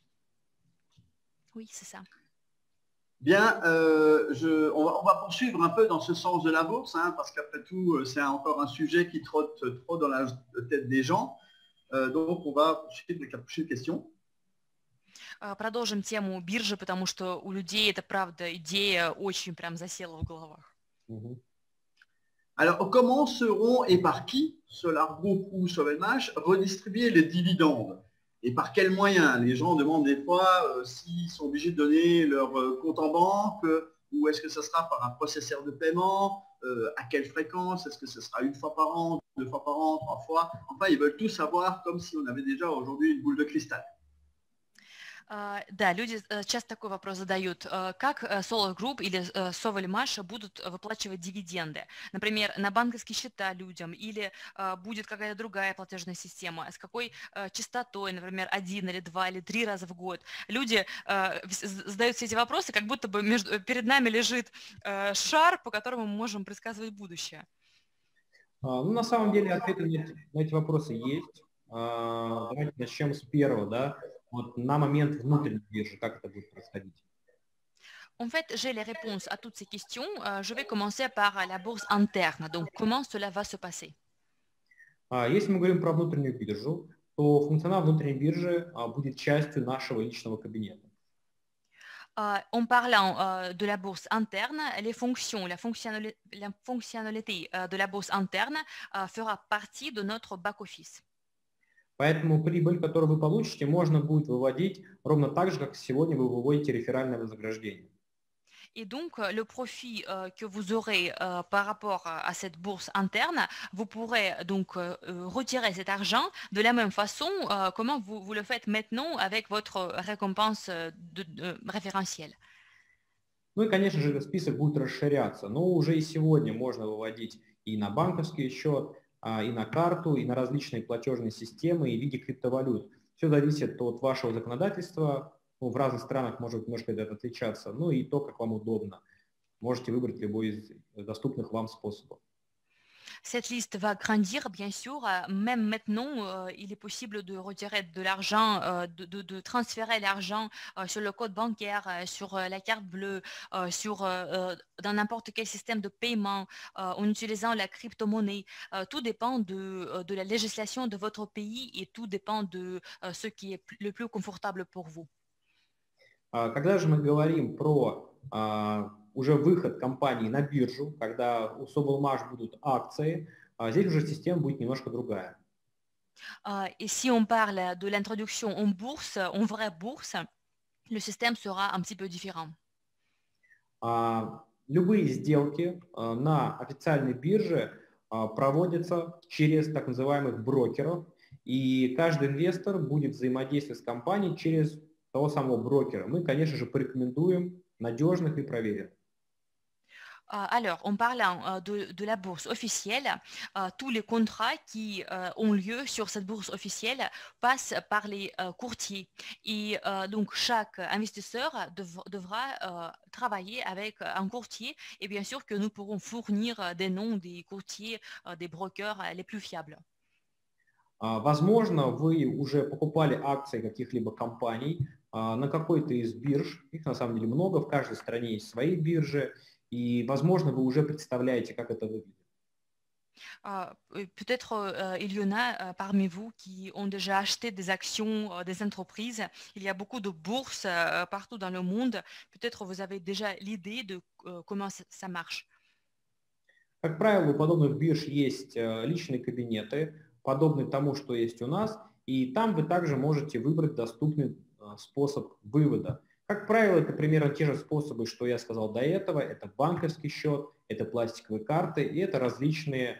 Oui, c'est ça. Bien, on va poursuivre un peu dans ce sens de la bourse, hein, parce qu'après tout, c'est encore un sujet qui trotte trop dans la tête des gens. Donc, on va poursuivre avec la prochaine question. Продолжим тему биржи, потому что у людей это, правда, идея очень прям засела в головах. Alors, comment seront et par qui, Solar Group ou Sovelmash, redistribuer les dividendes? Et par quels moyens? Les gens demandent des fois s'ils sont obligés de donner leur compte en banque ou est-ce que ce sera par un processeur de paiement, à quelle fréquence, est-ce que ce sera 1 fois par an, 2 fois par an, 3 fois? Enfin, ils veulent tout savoir comme si on avait déjà aujourd'hui une boule de cristal. Да, люди часто такой вопрос задают. Как Solar Group или Sovelmash будут выплачивать дивиденды? Например, на банковские счета людям или будет какая-то другая платежная система? С какой частотой, например, 1 или 2 или 3 раза в год? Люди задают все эти вопросы, как будто бы перед нами лежит шар, по которому мы можем предсказывать будущее. Ну, на самом деле ответы на эти вопросы есть. Давайте начнем с первого, да. Вот на момент внутренней биржи, как это будет происходить? En fait, j'ai les réponses à toutes ces questions. Je vais commencer par la bourse interne. Donc, comment cela va se passer? Если мы говорим про внутреннюю биржу, то функционал внутренней биржи будет частью нашего личного кабинета. En parlant de la bourse interne, les fonctions, la fonctionnalité de la bourse interne fera partie de notre back-office. Поэтому прибыль, которую вы получите, можно будет выводить ровно так же, как сегодня вы выводите реферальное вознаграждение. Et donc, le profit que vous aurez par rapport à cette bourse interne, vous pourrez donc retirer cet argent de la même façon comment vous le faites maintenant avec votre récompense référentielle. Ну и, конечно же, этот список будет расширяться, но уже и сегодня можно выводить и на банковский счет, и на карту, и на различные платежные системы, и в виде криптовалют. Все зависит от вашего законодательства. Ну, в разных странах может немножко это отличаться. Ну и то, как вам удобно. Можете выбрать любой из доступных вам способов. Cette liste va grandir, bien sûr. Même maintenant, il est possible de retirer de l'argent, de transférer l'argent sur le code bancaire, sur la carte bleue, dans n'importe quel système de paiement, en utilisant la crypto-monnaie. Tout dépend de la législation de votre pays et tout dépend de ce qui est le plus confortable pour vous. Когда же мы говорим про уже выход компании на биржу, когда у Sovelmash будут акции, здесь уже система будет немножко другая. Et si on parle de l'introduction en bourse, en vraie bourse, le système sera un petit peu différent. Любые сделки на официальной бирже проводятся через так называемых брокеров, и каждый инвестор будет взаимодействовать с компанией через того самого брокера. Мы, конечно же, порекомендуем надежных и проверенных. Alors, en parlant de la bourse officielle, tous les contrats qui ont lieu sur cette bourse officielle passent par les courtiers. Et donc, chaque investisseur devra travailler avec un courtier. Et bien sûr que nous pourrons fournir des noms des courtiers, des brokers les plus fiables. Возможно, вы уже покупали акции каких-либо компаний на какой-то из бирж. Их на самом деле много, в каждой стране есть свои биржи. И, возможно, вы уже представляете, как это выглядит. Peut-être il y en a parmi vous qui ont déjà acheté des actions des entreprises. Il y a beaucoup de bourses partout dans le monde. Peut-être vous avez déjà l'idée de comment ça marche. Как правило, у подобных бирж есть личные кабинеты, подобные тому, что есть у нас, и там вы также можете выбрать доступный способ вывода. Как правило, это примерно те же способы, что я сказал до этого. Это банковский счет, это пластиковые карты и это различные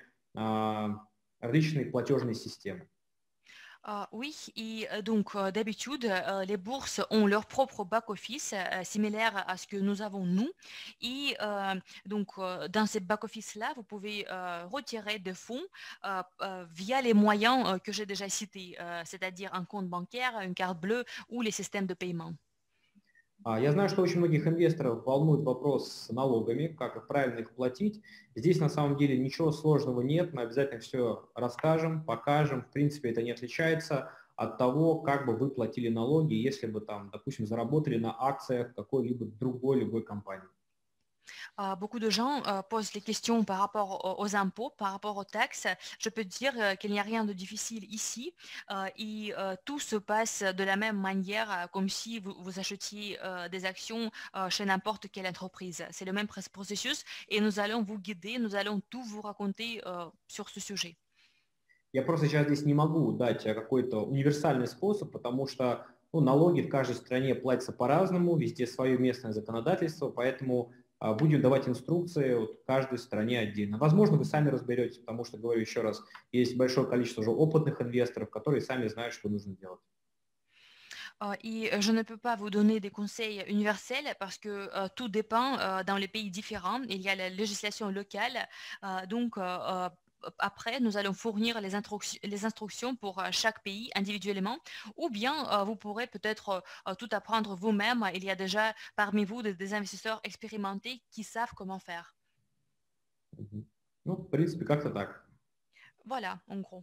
платежные системы. Oui, et donc d'habitude, les bourses ont leur propre back-office similaire à ce que nous avons nous. Et donc dans ces back-office-là, vous pouvez retirer des fonds via les moyens que j'ai déjà cités, c'est-à-dire un compte bancaire, une carte bleue ou les systèmes de paiement. Я знаю, что очень многих инвесторов волнует вопрос с налогами, как правильно их платить. Здесь на самом деле ничего сложного нет, мы обязательно все расскажем, покажем. В принципе, это не отличается от того, как бы вы платили налоги, если бы там, допустим, заработали на акциях какой-либо любой компании. Beaucoup de gens posent les questions par rapport aux impôts, par rapport aux taxes. Je peux dire qu'il n'y a rien de difficile ici et tout se passe de la même manière comme si vous achetiez des actions chez n'importe quelle entreprise. C'est le même processus et nous allons vous guider, nous allons tout vous raconter sur ce sujet. Я просто сейчас здесь не могу дать какой-то универсальный способ, потому что налоги в каждой стране платятся по-разному, везде свое местное законодательство, поэтому будем давать инструкции в каждой стране отдельно. Возможно, вы сами разберетесь, потому что, говорю еще раз, есть большое количество уже опытных инвесторов, которые сами знают, что нужно делать. Et je ne peux pas vous donner des conseils universels parce que tout dépend dans les pays différents. Il y a la législation locale, donc après, nous allons fournir les instructions pour chaque pays individuellement, ou bien vous pourrez peut-être tout apprendre vous-même. Il y a déjà parmi vous des investisseurs expérimentés qui savent comment faire. Ну, в принципе, как-то так. Voilà, en gros.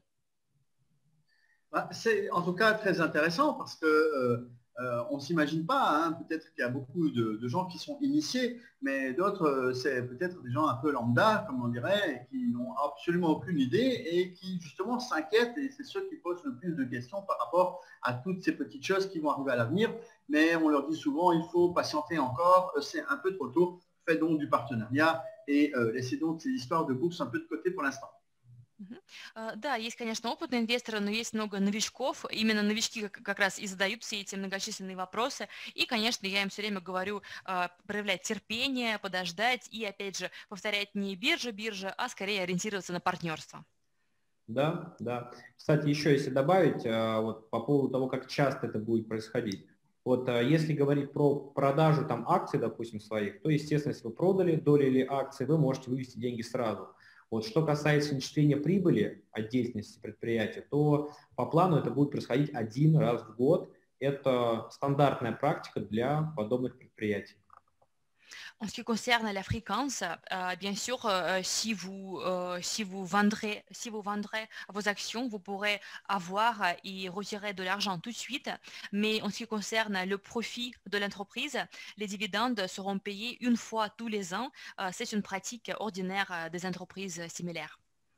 C'est en tout cas très intéressant parce que on ne s'imagine pas, hein, peut-être qu'il y a beaucoup de gens qui sont initiés, mais d'autres, c'est peut-être des gens un peu lambda, comme on dirait, et qui n'ont absolument aucune idée et qui justement s'inquiètent, et c'est ceux qui posent le plus de questions par rapport à toutes ces petites choses qui vont arriver à l'avenir. Mais on leur dit souvent, il faut patienter encore, c'est un peu trop tôt, faites donc du partenariat et laissez donc ces histoires de bourse un peu de côté pour l'instant. Да, есть, конечно, опытные инвесторы, но есть много новичков. Именно новички как раз и задают все эти многочисленные вопросы. И, конечно, я им все время говорю проявлять терпение, подождать и, опять же, повторять не биржа, а скорее ориентироваться на партнерство. Да, да. Кстати, еще если добавить, вот по поводу того, как часто это будет происходить. Вот если говорить про продажу там акций, допустим, своих, то, естественно, если вы продали доли или акции, вы можете вывести деньги сразу. Вот что касается начисления прибыли от деятельности предприятия, то по плану это будет происходить один раз в год. Это стандартная практика для подобных предприятий. En ce qui concerne la fréquence, bien sûr, si vous vendrez vos actions, vous pourrez avoir et retirer de l'argent tout de suite. Mais en ce qui concerne le profit de l'entreprise, les dividendes seront payés une fois tous les ans. C'est une pratique ordinaire des entreprises similaires.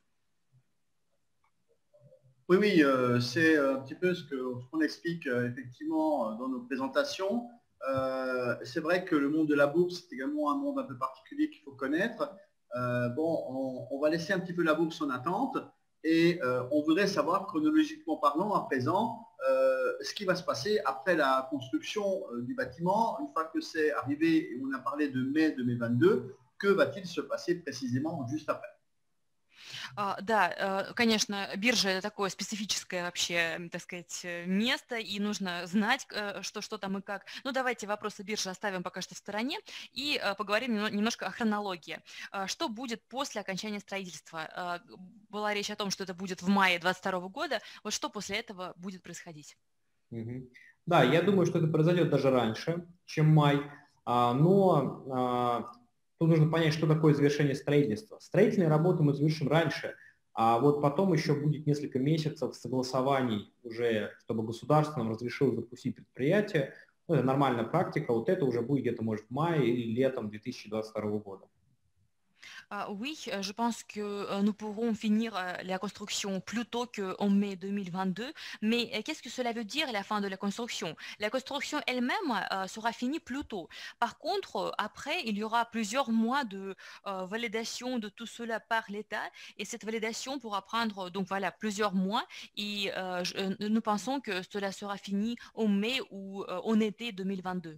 Oui, oui, c'est un petit peu ce qu'on explique effectivement dans nos présentations. C'est vrai que le monde de la bourse, c'est également un monde un peu particulier qu'il faut connaître. Bon, on va laisser un petit peu la bourse en attente et on voudrait savoir chronologiquement parlant à présent ce qui va se passer après la construction du bâtiment. Une fois que c'est arrivé, et on a parlé de mai 2022, que va-t-il se passer précisément juste après? Да, конечно, биржа – это такое специфическое вообще, так сказать, место, и нужно знать, что там и как. Ну, давайте вопросы биржи оставим пока что в стороне и поговорим немножко о хронологии. Что будет после окончания строительства? Была речь о том, что это будет в мае 2022 года. Вот что после этого будет происходить? Да, я думаю, что это произойдет даже раньше, чем май, но тут нужно понять, что такое завершение строительства. Строительные работы мы завершим раньше, а вот потом еще будет несколько месяцев согласований уже, чтобы государство нам разрешило запустить предприятие. Ну, это нормальная практика, вот это уже будет где-то, может, в мае или летом 2022 года. Oui, je pense que nous pourrons finir la construction plus tôt qu'en mai 2022. Mais qu'est-ce que cela veut dire la fin de la construction? La construction elle-même sera finie plus tôt. Par contre, après, il y aura plusieurs mois de validation de tout cela par l'État. Et cette validation pourra prendre donc voilà plusieurs mois. Et nous pensons que cela sera fini en mai ou en été 2022.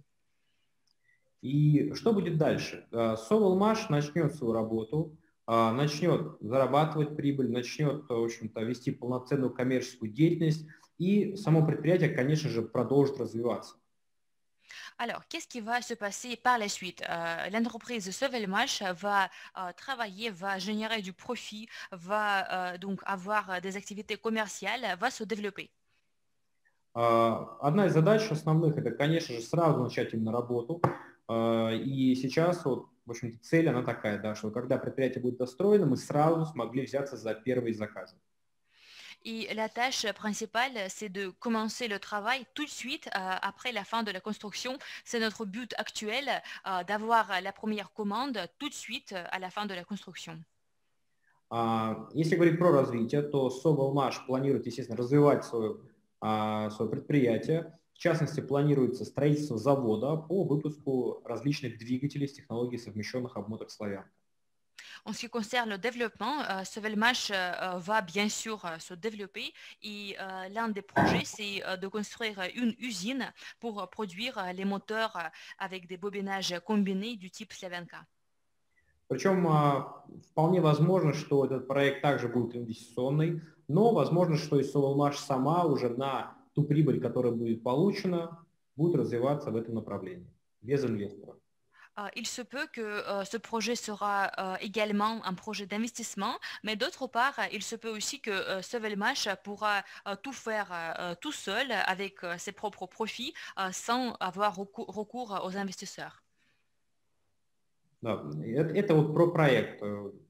И что будет дальше? Соволмаш начнет свою работу, начнет зарабатывать прибыль, начнет, в общем-то, вести полноценную коммерческую деятельность, и само предприятие, конечно же, продолжит развиваться. Alors, qu'est-ce qui va se passer par la suite? L'entreprise Sovelmash va travailler, va générer du profit, va donc avoir des activités commerciales, va se développer. Одна из задач основных – это, конечно же, сразу начать именно работу. И сейчас, вот, в общем-то, цель, она такая, да, что когда предприятие будет достроено, мы сразу смогли взяться за первые заказы. Et la tâche principale, c'est de commencer le travail tout de suite après la fin de la construction. C'est notre but actuel, d'avoir la première commande tout de suite à la fin de la construction. Если говорить про развитие, то Соволмаш планирует, естественно, развивать свое предприятие. В частности, планируется строительство завода по выпуску различных двигателей с технологией совмещенных обмоток «Славянка». En ce qui concerne le développement, Sovelmash va bien sûr se développer et l'un des projets, c'est de construire une usine pour produire les moteurs avec des bobinages combinés du type Slavenka. Причем вполне возможно, что этот проект также будет инвестиционный, но возможно, что и Соволмаш сама уже на ту прибыль, которая будет получена, будет развиваться в этом направлении, без инвестора. Il se peut que ce projet sera également un projet d'investissement, mais d'autre part, il se peut aussi que Sovelmash pourra tout faire tout seul avec ses propres profits sans avoir recours aux investisseurs. Да, это вот про проект.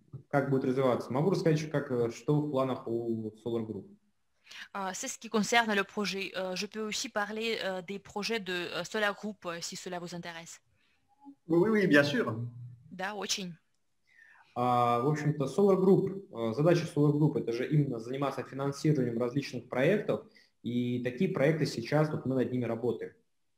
как будет развиваться. Могу рассказать еще, что в планах у Solar Group. C'est ce qui concerne le projet. Je peux aussi parler des projets de Solar Group si cela vous intéresse. Oui, bien sûr. Да, очень. В общем-то, Solar Group, задача Solar Group – это же именно заниматься финансированием различных проектов, и такие проекты сейчас, вот мы над ними работаем.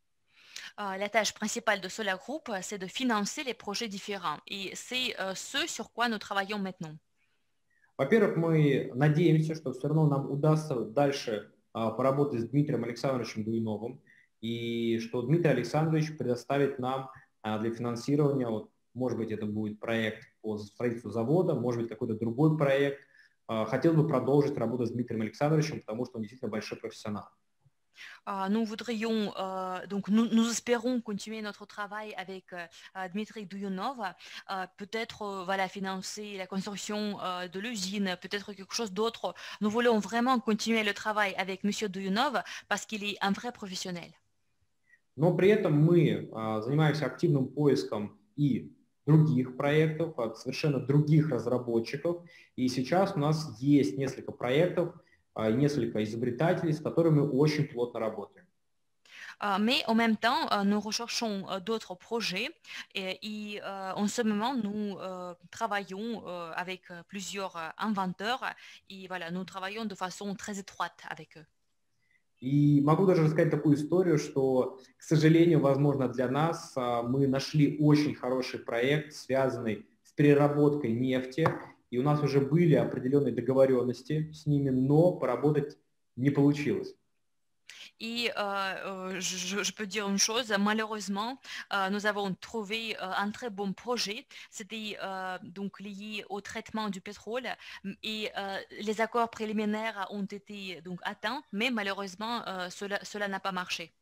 La tâche principale de Solar Group, c'est de financer les projets différents. Et c'est ce sur quoi nous travaillons maintenant. Во-первых, мы надеемся, что все равно нам удастся дальше поработать с Дмитрием Александровичем Дуиновым, и что Дмитрий Александрович предоставит нам для финансирования, вот, может быть, это будет проект по строительству завода, может быть, какой-то другой проект. Хотел бы продолжить работу с Дмитрием Александровичем, потому что он действительно большой профессионал. Nous voudrions, donc nous espérons continuer notre travail avec Dmitry Douyounov, peut-être voilà, financer la construction de l'usine, peut-être quelque chose d'autre. Nous voulons vraiment continuer le travail avec M. Douyounov parce qu'il est un vrai professionnel. Но при этом мы занимаемся активным поиском и других проектов от совершенно других разработчиков. И сейчас у нас есть несколько проектов, несколько изобретателей, с которыми мы очень плотно работаем. Mais en même temps, nous recherchons d'autres projets et en ce moment, nous travaillons avec plusieurs inventeurs et voilà, nous travaillons de façon très étroite avec eux. И могу даже рассказать такую историю, что, к сожалению, возможно, для нас мы нашли очень хороший проект, связанный с переработкой нефти, и у нас уже были определенные договоренности с ними, но поработать не получилось. Et je peux dire une chose, malheureusement, nous avons trouvé un très bon projet. C'était donc lié au traitement du pétrole et les accords préliminaires ont été donc atteints, mais malheureusement, cela n'a pas marché.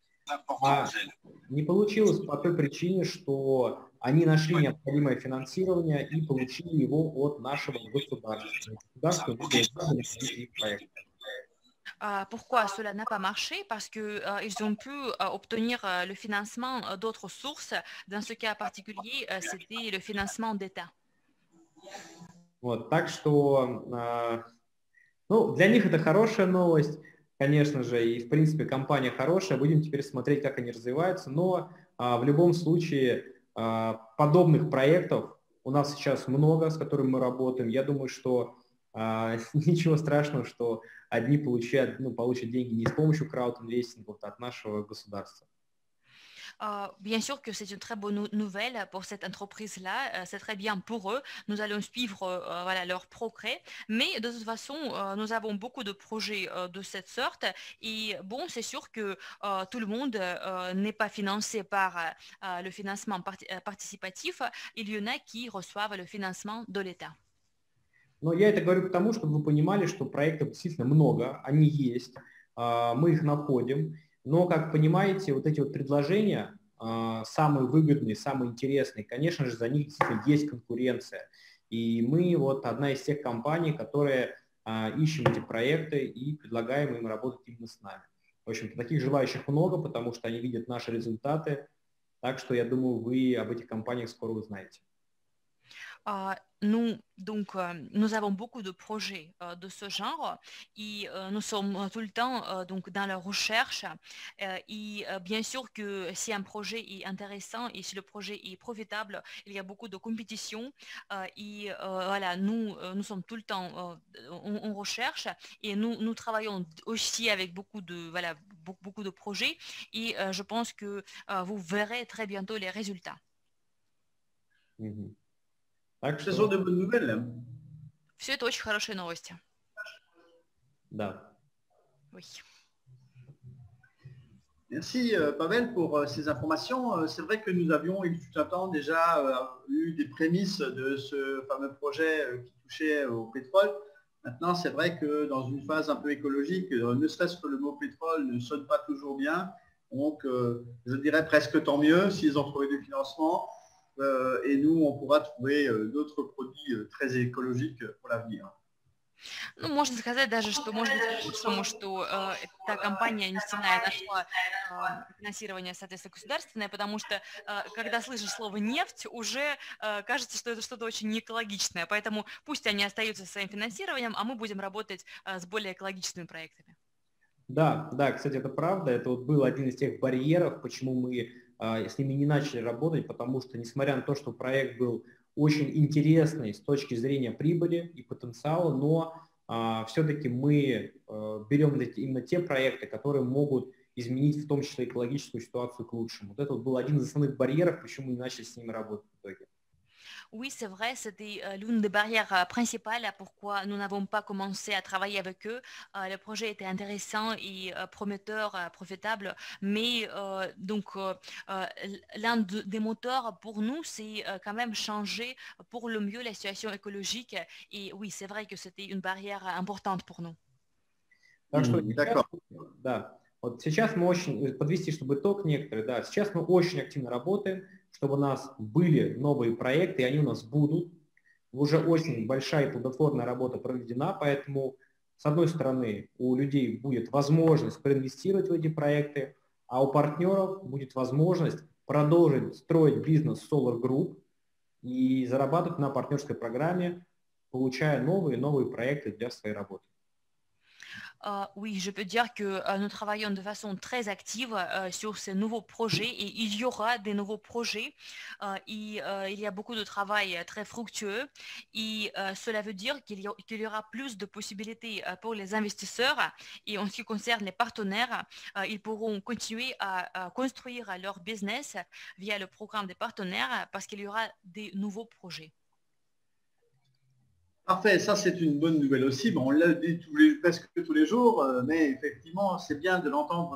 Не получилось по той причине, что они нашли необходимое финансирование и получили его от нашего государства. Государство проект. Pourquoi cela n'a pas marché? Parce qu'ils ont pu obtenir le financement d'autres sources. Dans ce cas particulier, c'était le financement d'État. Вот, так что ну, для них это хорошая новость, конечно же, и в принципе компания хорошая. Будем теперь смотреть, как они развиваются. Но в любом случае подобных проектов у нас сейчас много, с которыми мы работаем. Я думаю, что ничего страшного, что одни получат деньги не с помощью краудинвестинга, от нашего государства. Bien sûr que c'est une très bonne nouvelle pour cette entreprise-là, c'est très bien pour eux, nous allons suivre voilà, leur progrès, mais de toute façon, nous avons beaucoup de projets de cette sorte et bon, c'est sûr que tout le monde n'est pas financé par le financement participatif, il y en a qui reçoivent le financement de l'État. Но я это говорю потому, чтобы вы понимали, что проектов действительно много, они есть, мы их находим, но, как понимаете, вот эти вот предложения, самые выгодные, самые интересные, конечно же, за них действительно есть конкуренция. И мы вот одна из тех компаний, которые ищем эти проекты и предлагаем им работать именно с нами. В общем-то, таких желающих много, потому что они видят наши результаты, так что я думаю, вы об этих компаниях скоро узнаете. Nous avons beaucoup de projets de ce genre et nous sommes tout le temps donc dans la recherche et bien sûr que si un projet est intéressant et si le projet est profitable, il y a beaucoup de compétition et voilà, nous sommes tout le temps en recherche et nous travaillons aussi avec beaucoup de projets et je pense que vous verrez très bientôt les résultats. Ce sont de bonnes nouvelles. Все это очень хорошие новости. Да. Oui. Merci Pavel pour ces informations. C'est vrai que nous avions, il fut un temps déjà, eu des prémices de ce fameux projet qui touchait au pétrole. Maintenant, c'est vrai que dans une phase un peu écologique, ne serait-ce que le mot pétrole ne sonne pas toujours bien. Donc, je dirais presque tant mieux s'ils ont trouvé du financement. Et nous, on pourra trouver d'autres produits très écologiques pour l'avenir. Ну, можно сказать даже, что может быть к лучшему, что эта компания нефтяная нашла финансирование, соответственно, государственное, потому что когда слышишь слово «нефть», уже кажется, что это что-то очень неэкологичное. Поэтому пусть они остаются со своим финансированием, а мы будем работать с более экологичными проектами. Да, да, кстати, это правда. Это вот был один из тех барьеров, почему мы с ними не начали работать, потому что, несмотря на то, что проект был очень интересный с точки зрения прибыли и потенциала, но все-таки мы берем именно те проекты, которые могут изменить в том числе экологическую ситуацию к лучшему. Вот это вот был один из основных барьеров, почему мы не начали с ними работать в итоге. Oui, c'est vrai, c'était l'une des barrières principales à pourquoi nous n'avons pas commencé à travailler avec eux. Le projet était intéressant et prometteur, profitable, mais l'un des moteurs pour nous, c'est quand même changer pour le mieux la situation écologique. Et oui, c'est vrai que c'était une barrière importante pour nous. Так что D'accord. да, вот сейчас мы очень, подвести, чтобы итог некоторые, да, сейчас мы очень активно работаем, чтобы у нас были новые проекты, и они у нас будут. Уже очень большая и плодотворная работа проведена, поэтому, с одной стороны, у людей будет возможность проинвестировать в эти проекты, а у партнеров будет возможность продолжить строить бизнес Solar Group и зарабатывать на партнерской программе, получая новые и новые проекты для своей работы. Oui, je peux dire que nous travaillons de façon très active sur ces nouveaux projets et il y aura des nouveaux projets. Il y a beaucoup de travail très fructueux et cela veut dire qu'il y aura plus de possibilités pour les investisseurs et en ce qui concerne les partenaires, ils pourront continuer à construire leur business via le programme des partenaires parce qu'il y aura des nouveaux projets. Parfait, ça c'est une bonne nouvelle aussi. Bon, on l'a dit presque tous les jours, mais effectivement, c'est bien de l'entendre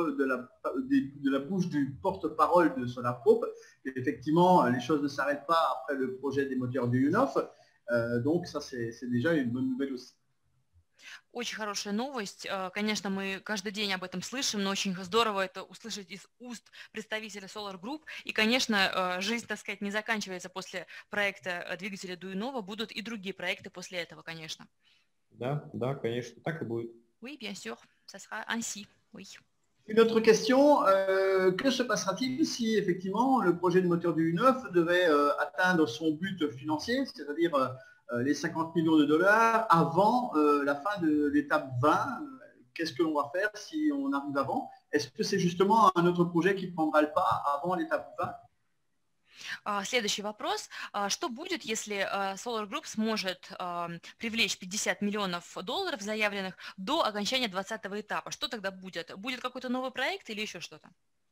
de la bouche du porte-parole de Solar Group. Et effectivement, les choses ne s'arrêtent pas après le projet des moteurs du UNOF. Donc ça, c'est déjà une bonne nouvelle aussi. Очень хорошая новость. Конечно, мы каждый день об этом слышим, но очень здорово это услышать из уст представителя Solar Group. И, конечно, жизнь, так сказать, не заканчивается после проекта двигателя Дуинова. Будут и другие проекты после этого, конечно. Да, да, конечно, так и будет. Oui, bien sûr, ça sera ainsi, oui. Une autre question, que se passera-t-il si effectivement le projet de moteur du U9 devait atteindre son but financier, c'est-à-dire les 50 millions de dollars avant la fin de l'étape 20? Qu'est-ce que l'on va faire si on arrive avant? Est-ce que c'est justement un autre projet qui prendra le pas avant l'étape 20? Следующий вопрос. Что будет, если Solar Group сможет привлечь 50 миллионов долларов заявленных до окончания 20-го этапа? Что тогда будет? Будет какой-то новый проект или еще что-то?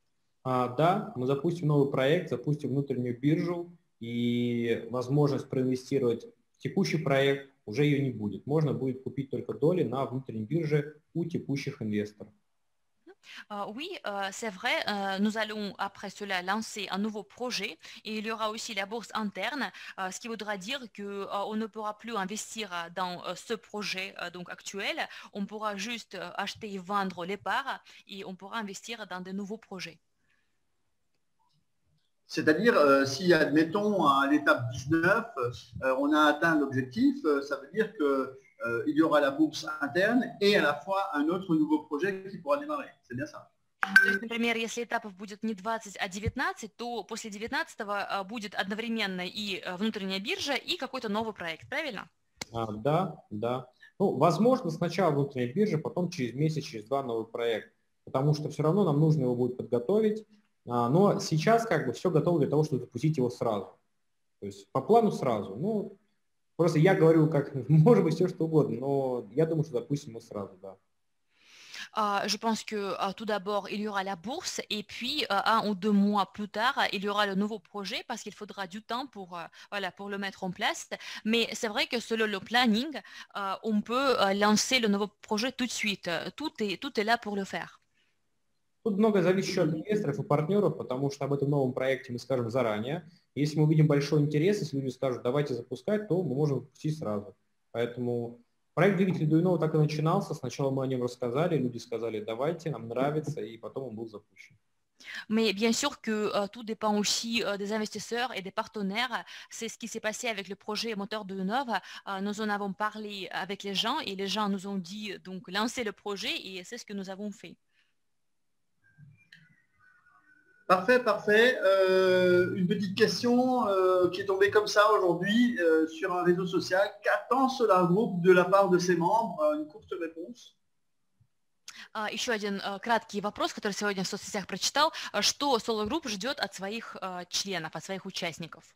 Да, мы запустим новый проект, запустим внутреннюю биржу, и возможность проинвестировать в текущий проект уже ее не будет. Можно будет купить только доли на внутренней бирже у текущих инвесторов. Oui, c'est vrai, nous allons après cela lancer un nouveau projet et il y aura aussi la bourse interne, ce qui voudra dire qu'on ne pourra plus investir dans ce projet donc actuel, on pourra juste acheter et vendre les parts et on pourra investir dans de nouveaux projets. C'est-à-dire, si, admettons, à l'étape 19, on a atteint l'objectif, ça veut dire qu'il y aura la bourse interne et à la fois un autre nouveau projet qui pourra démarrer. C'est bien ça? То есть, например, если этапов будет не 20, а 19, то после 19-го будет одновременно и внутренняя биржа, и какой-то новый проект, правильно? Да, да. Ну, возможно, сначала внутренняя биржа, потом через месяц, через два новый проект, потому что все равно нам нужно его будет подготовить. Но сейчас как бы все готово для того, чтобы запустить его сразу. То есть по плану сразу. Ну, просто я говорю, как может быть все что угодно, но я думаю, что запустим его сразу, да. Je pense que tout d'abord, il y aura la bourse et puis 1 ou 2 mois plus tard, il y aura le nouveau projet parce qu'il faudra du temps pour le mettre en place. Mais c'est vrai que selon le planning, on peut lancer le nouveau projet tout de suite. Tout est là pour le faire. Тут много зависит еще от инвесторов и партнеров, потому что об этом новом проекте мы скажем заранее. Если мы увидим большой интерес, если люди скажут, давайте запускать, то мы можем запустить сразу. Поэтому проект двигателя Дуинова так и начинался. Сначала мы о нем рассказали, люди сказали, давайте, нам нравится, и потом он был запущен. Mais bien sûr que tout dépend aussi des investisseurs et des partenaires. C'est ce qui s'est passé avec le projet Moteur de Nova. Nous en avons parlé avec les gens et les gens nous ont dit donc lancer le projet et c'est ce que nous avons fait. Parfait, parfait. Une petite question qui est tombée comme ça aujourd'hui sur un réseau social. Qu'attend Solar Group de la part de ses membres? Une courte réponse. Еще один краткий вопрос, который сегодня в соцсетях прочитал. Что Solar Group ждет от своих членов, от своих участников?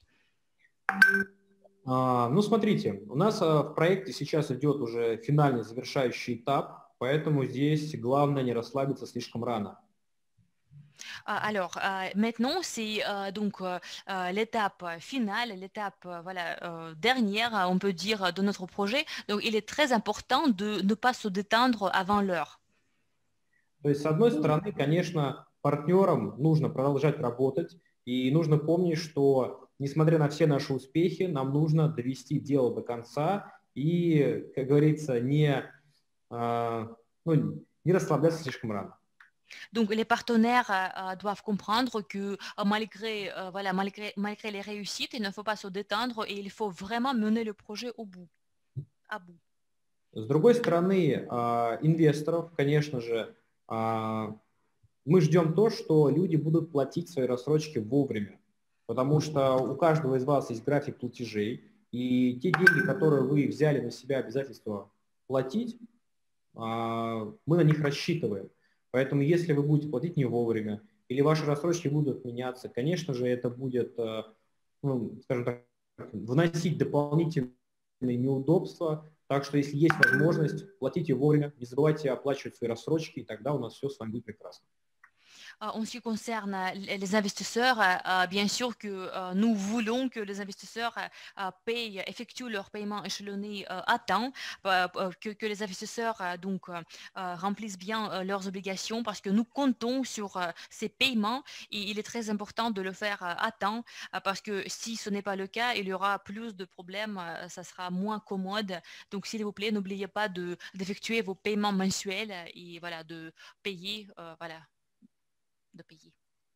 Ну, смотрите, у нас в проекте сейчас идет уже финальный завершающий этап, поэтому здесь главное не расслабиться слишком рано. Alors, maintenant, c'est donc l'étape finale, l'étape voilà, dernière, on peut dire, de notre projet. Donc, il est très important de ne pas se détendre avant l'heure. То есть, с одной стороны, конечно, партнерам нужно продолжать работать, и нужно помнить, что, несмотря на все наши успехи, нам нужно довести дело до конца и, как говорится, не расслабляться слишком рано. Donc, les partenaires doivent comprendre que malgré, voilà, malgré les réussites, il ne faut pas se détendre et il faut vraiment mener le projet au bout, à bout. С другой стороны, инвесторов, конечно же, мы ждем то, что люди будут платить свои рассрочки вовремя, потому что у каждого из вас есть график платежей, и те деньги, которые вы взяли на себя обязательство платить, мы на них рассчитываем. Поэтому если вы будете платить не вовремя, или ваши рассрочки будут отменяться, конечно же, это будет, скажем так, вносить дополнительные неудобства. Так что если есть возможность, платите вовремя, не забывайте оплачивать свои рассрочки, и тогда у нас все с вами будет прекрасно. En ce qui concerne les investisseurs, bien sûr que nous voulons que les investisseurs effectuent leur paiement échelonné à temps, que les investisseurs donc remplissent bien leurs obligations parce que nous comptons sur ces paiements et il est très important de le faire à temps parce que si ce n'est pas le cas, il y aura plus de problèmes, ça sera moins commode. Donc s'il vous plaît, n'oubliez pas d'effectuer vos paiements mensuels et voilà, de payer, voilà. De payer.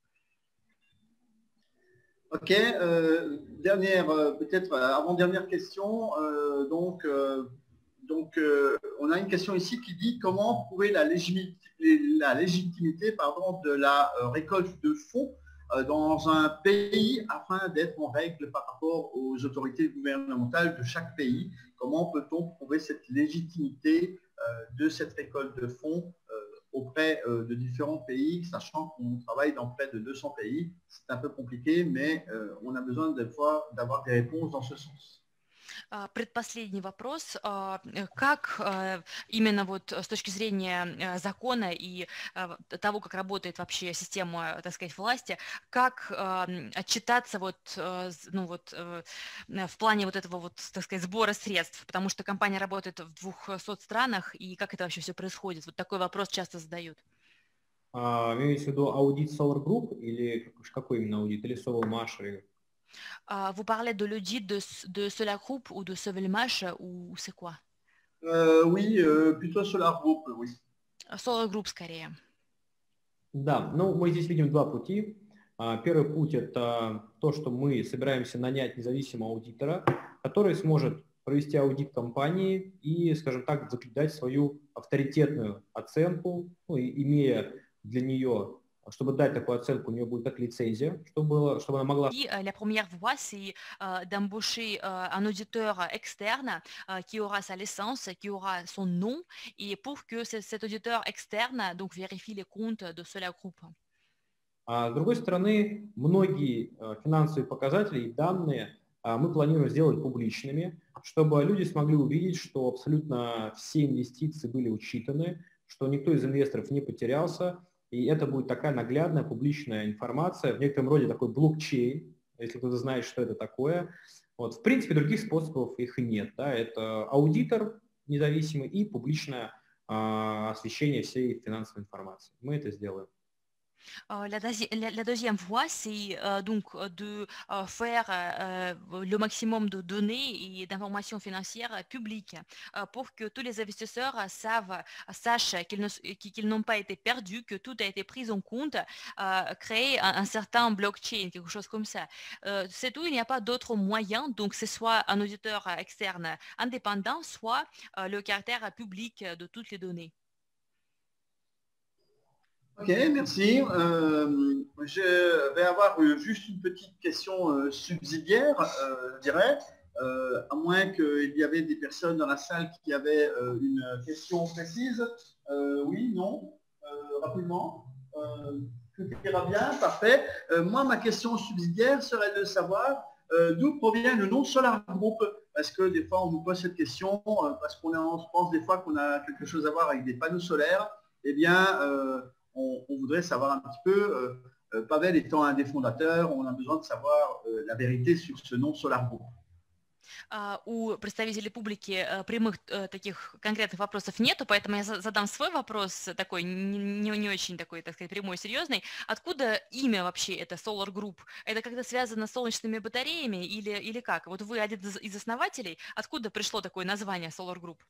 Ok, dernière, peut-être avant-dernière question. Donc, on a une question ici qui dit comment prouver la légitimité de la récolte de fonds dans un pays afin d'être en règle par rapport aux autorités gouvernementales de chaque pays. Comment peut-on prouver cette légitimité de cette récolte de fonds auprès de différents pays, sachant qu'on travaille dans près de 200 pays. C'est un peu compliqué, mais on a besoin d'avoir des réponses dans ce sens. Предпоследний вопрос. Как именно вот с точки зрения закона и того, как работает вообще система, так сказать, власти, как отчитаться вот, ну вот, в плане вот этого вот, так сказать, сбора средств, потому что компания работает в 200 странах, и как это вообще все происходит? Вот такой вопрос часто задают. Имеете в виду аудит Solar Group или какой именно аудит? Или Sovelmash? Или... Vous parlez de l'audit de Solar Group ou de Sovelmash ou c'est quoi? Oui, plutôt Solar Group, oui. Solar Group скорее. Да, ну мы здесь видим два пути. Первый путь – это то, что мы собираемся нанять независимого аудитора, который сможет провести аудит компании и, скажем так, дать свою авторитетную оценку, ну, имея для нее, чтобы dать такую оценку, у нее будет как лицензия, чтобы она могла... Et la première voie, c'est d'embaucher un auditeur externe qui aura sa licence, qui aura son nom, et pour que cet auditeur externe donc vérifie les comptes de Solar Group. А с другой стороны, многие финансовые показатели и данные мы планируем сделать публичными, чтобы люди смогли увидеть, что абсолютно все инвестиции были учитаны, что никто из инвесторов не потерялся, и это будет такая наглядная публичная информация, в некотором роде такой блокчейн, если кто-то знает, что это такое. Вот. В принципе, других способов их и нет. Да? Это аудитор независимый и публичное освещение всей финансовой информации. Мы это сделаем. La deuxième voie, c'est donc de faire le maximum de données et d'informations financières publiques pour que tous les investisseurs sachent qu'ils n'ont pas été perdus, que tout a été pris en compte, créer un certain blockchain, quelque chose comme ça. C'est tout, il n'y a pas d'autre moyen, donc c'est soit un auditeur externe indépendant, soit le caractère public de toutes les données. Ok, merci. Je vais avoir juste une petite question subsidiaire, je dirais, à moins qu'il y avait des personnes dans la salle qui avaient une question précise. Oui, non, rapidement. Tout ira bien, parfait. Moi, ma question subsidiaire serait de savoir d'où provient le nom Solar Group, parce que des fois, on nous pose cette question, parce qu'on pense des fois qu'on a quelque chose à voir avec des panneaux solaires. Eh bien, on voudrait savoir un petit peu, Pavel étant un des fondateurs, on a besoin de savoir la vérité sur ce nom Solar Group. У представителей публики прямых таких конкретных вопросов нету, поэтому я задам свой вопрос, такой не очень такой, так сказать, прямой, серьезный. Откуда имя вообще это Solar Group? Это как-то связано с солнечными батареями или как? Вот вы один из основателей. Откуда пришло такое название Solar Group?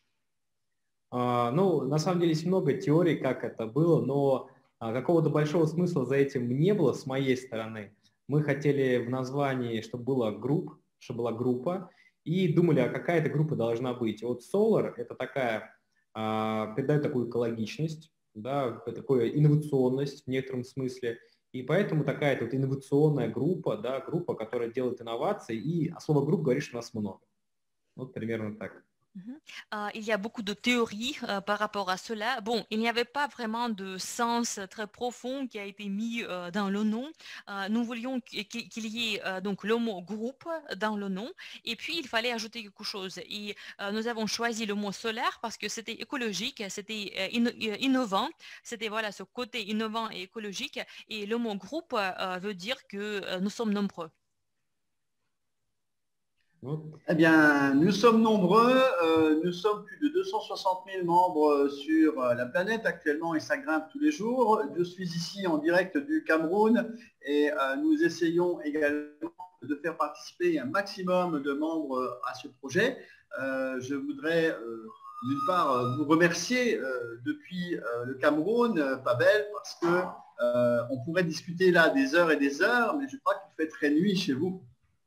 Ну, на самом деле есть много теорий, как это было, но какого-то большого смысла за этим не было с моей стороны. Мы хотели в названии, чтобы была группа, и думали, а какая эта группа должна быть. Вот Solar — это придает такую экологичность, да, такую инновационность в некотором смысле, и поэтому такая вот инновационная группа, да, группа, которая делает инновации, и слово групп говорит, что нас много. Вот примерно так. Il y a beaucoup de théories par rapport à cela. Bon, il n'y avait pas vraiment de sens très profond qui a été mis dans le nom. Nous voulions qu'il y ait donc le mot groupe dans le nom, et puis il fallait ajouter quelque chose. Et nous avons choisi le mot solaire parce que c'était écologique, c'était innovant, c'était voilà ce côté innovant et écologique. Et le mot groupe veut dire que nous sommes nombreux. Eh bien, nous sommes nombreux, nous sommes plus de 260 000 membres sur la planète actuellement et ça grimpe tous les jours. Je suis ici en direct du Cameroun et nous essayons également de faire participer un maximum de membres à ce projet. Je voudrais d'une part vous remercier depuis le Cameroun, Pavel, parce que on pourrait discuter là des heures et des heures, mais je crois qu'il fait très nuit chez vous.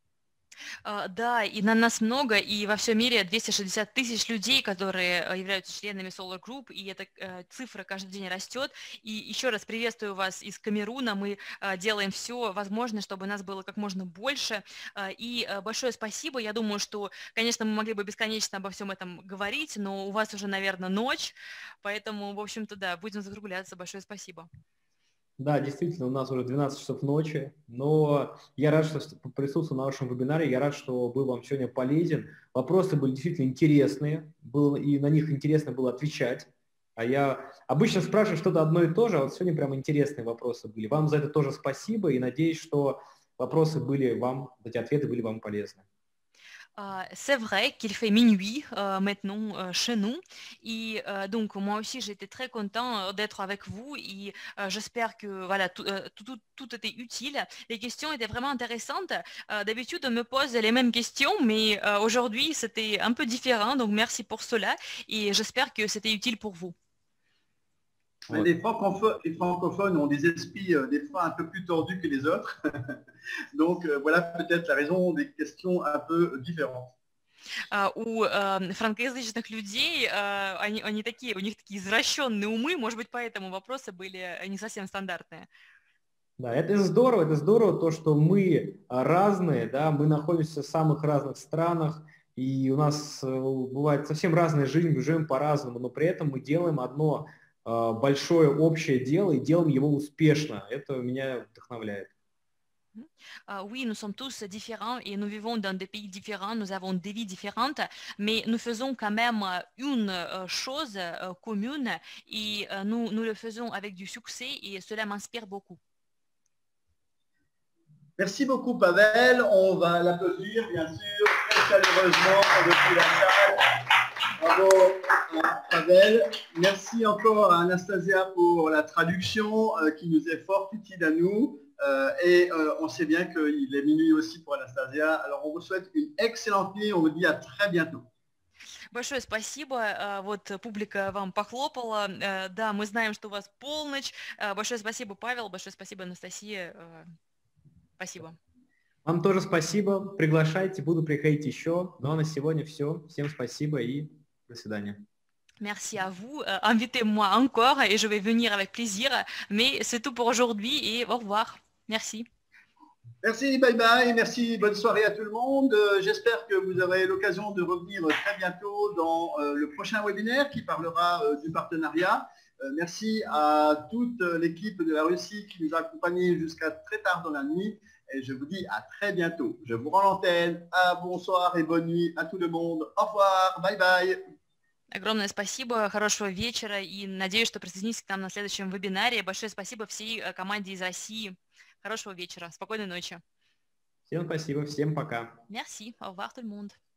Да, и на нас много, и во всем мире 260 тысяч людей, которые являются членами Solar Group, и эта цифра каждый день растет. И еще раз приветствую вас из Камеруна, мы делаем все возможное, чтобы нас было как можно больше. И большое спасибо, я думаю, что, конечно, мы могли бы бесконечно обо всем этом говорить, но у вас уже, наверное, ночь, поэтому, в общем-то, да, будем закругляться. Большое спасибо. Да, действительно, у нас уже 12 часов ночи, но я рад, что присутствовал на вашем вебинаре, я рад, что был вам сегодня полезен. Вопросы были действительно интересные, и на них интересно было отвечать. А я обычно спрашиваю что-то одно и то же, а вот сегодня прям интересные вопросы были. Вам за это тоже спасибо, и надеюсь, что эти ответы были вам полезны. C'est vrai qu'il fait minuit maintenant chez nous et donc moi aussi j'étais très content d'être avec vous et j'espère que voilà tout était utile. Les questions étaient vraiment intéressantes. D'habitude on me pose les mêmes questions mais aujourd'hui c'était un peu différent, donc merci pour cela et j'espère que c'était utile pour vous. Ouais. Les francophones ont des esprits des fois un peu plus tordus que les autres. Donc voilà peut-être la raison des questions un peu différentes. У франкоязычных людей они такие, у них такие извращенные умы, может быть, поэтому вопросы были не совсем стандартные. Да, это здорово, то, что мы разные, да, мы находимся в самых разных странах, и у нас бывает совсем разная жизнь, мы живем по-разному, но при этом мы делаем одно большое общее дело и делаем его успешно. Это меня вдохновляет. Oui, nous sommes tous différents et nous vivons dans des pays différents, nous avons des vies différentes, mais nous faisons quand même une chose commune et nous le faisons avec du succès et cela m'inspire beaucoup. Merci beaucoup Pavel, on va l'applaudir bien sûr très chaleureusement depuis la salle. Bravo à Pavel. Merci encore à Anastasia pour la traduction qui nous est fort utile à nous. On sait bien qu'il est minuit aussi pour Anastasia. Alors on vous souhaite une excellente nuit. On vous dit à très bientôt. Большое спасибо. Вот публика вам похлопала. Да, мы знаем, что у вас полночь. Большое спасибо, Павел. Большое спасибо, Анастасия. Спасибо. Вам тоже спасибо. Приглашайте, буду приходить еще. Ну а на сегодня все. Всем спасибо и до свидания. Merci à vous. Invitez-moi encore et je vais venir avec plaisir. Mais c'est tout pour aujourd'hui et au revoir. Merci. Merci, bye bye, merci, bonne soirée à tout le monde. J'espère que vous aurez l'occasion de revenir très bientôt dans le prochain webinaire qui parlera du partenariat. Merci à toute l'équipe de la Russie qui nous a accompagnés jusqu'à très tard dans la nuit et je vous dis à très bientôt. Je vous rends l'antenne. Bonsoir et bonne nuit à tout le monde. Au revoir, bye bye. Огромное спасибо, хорошего вечера и надеюсь, что присоединитесь к нам на следующем вебинаре. Большое спасибо всей команде из России. Хорошего вечера, спокойной ночи. Всем спасибо, всем пока. Merci, au revoir tout le monde.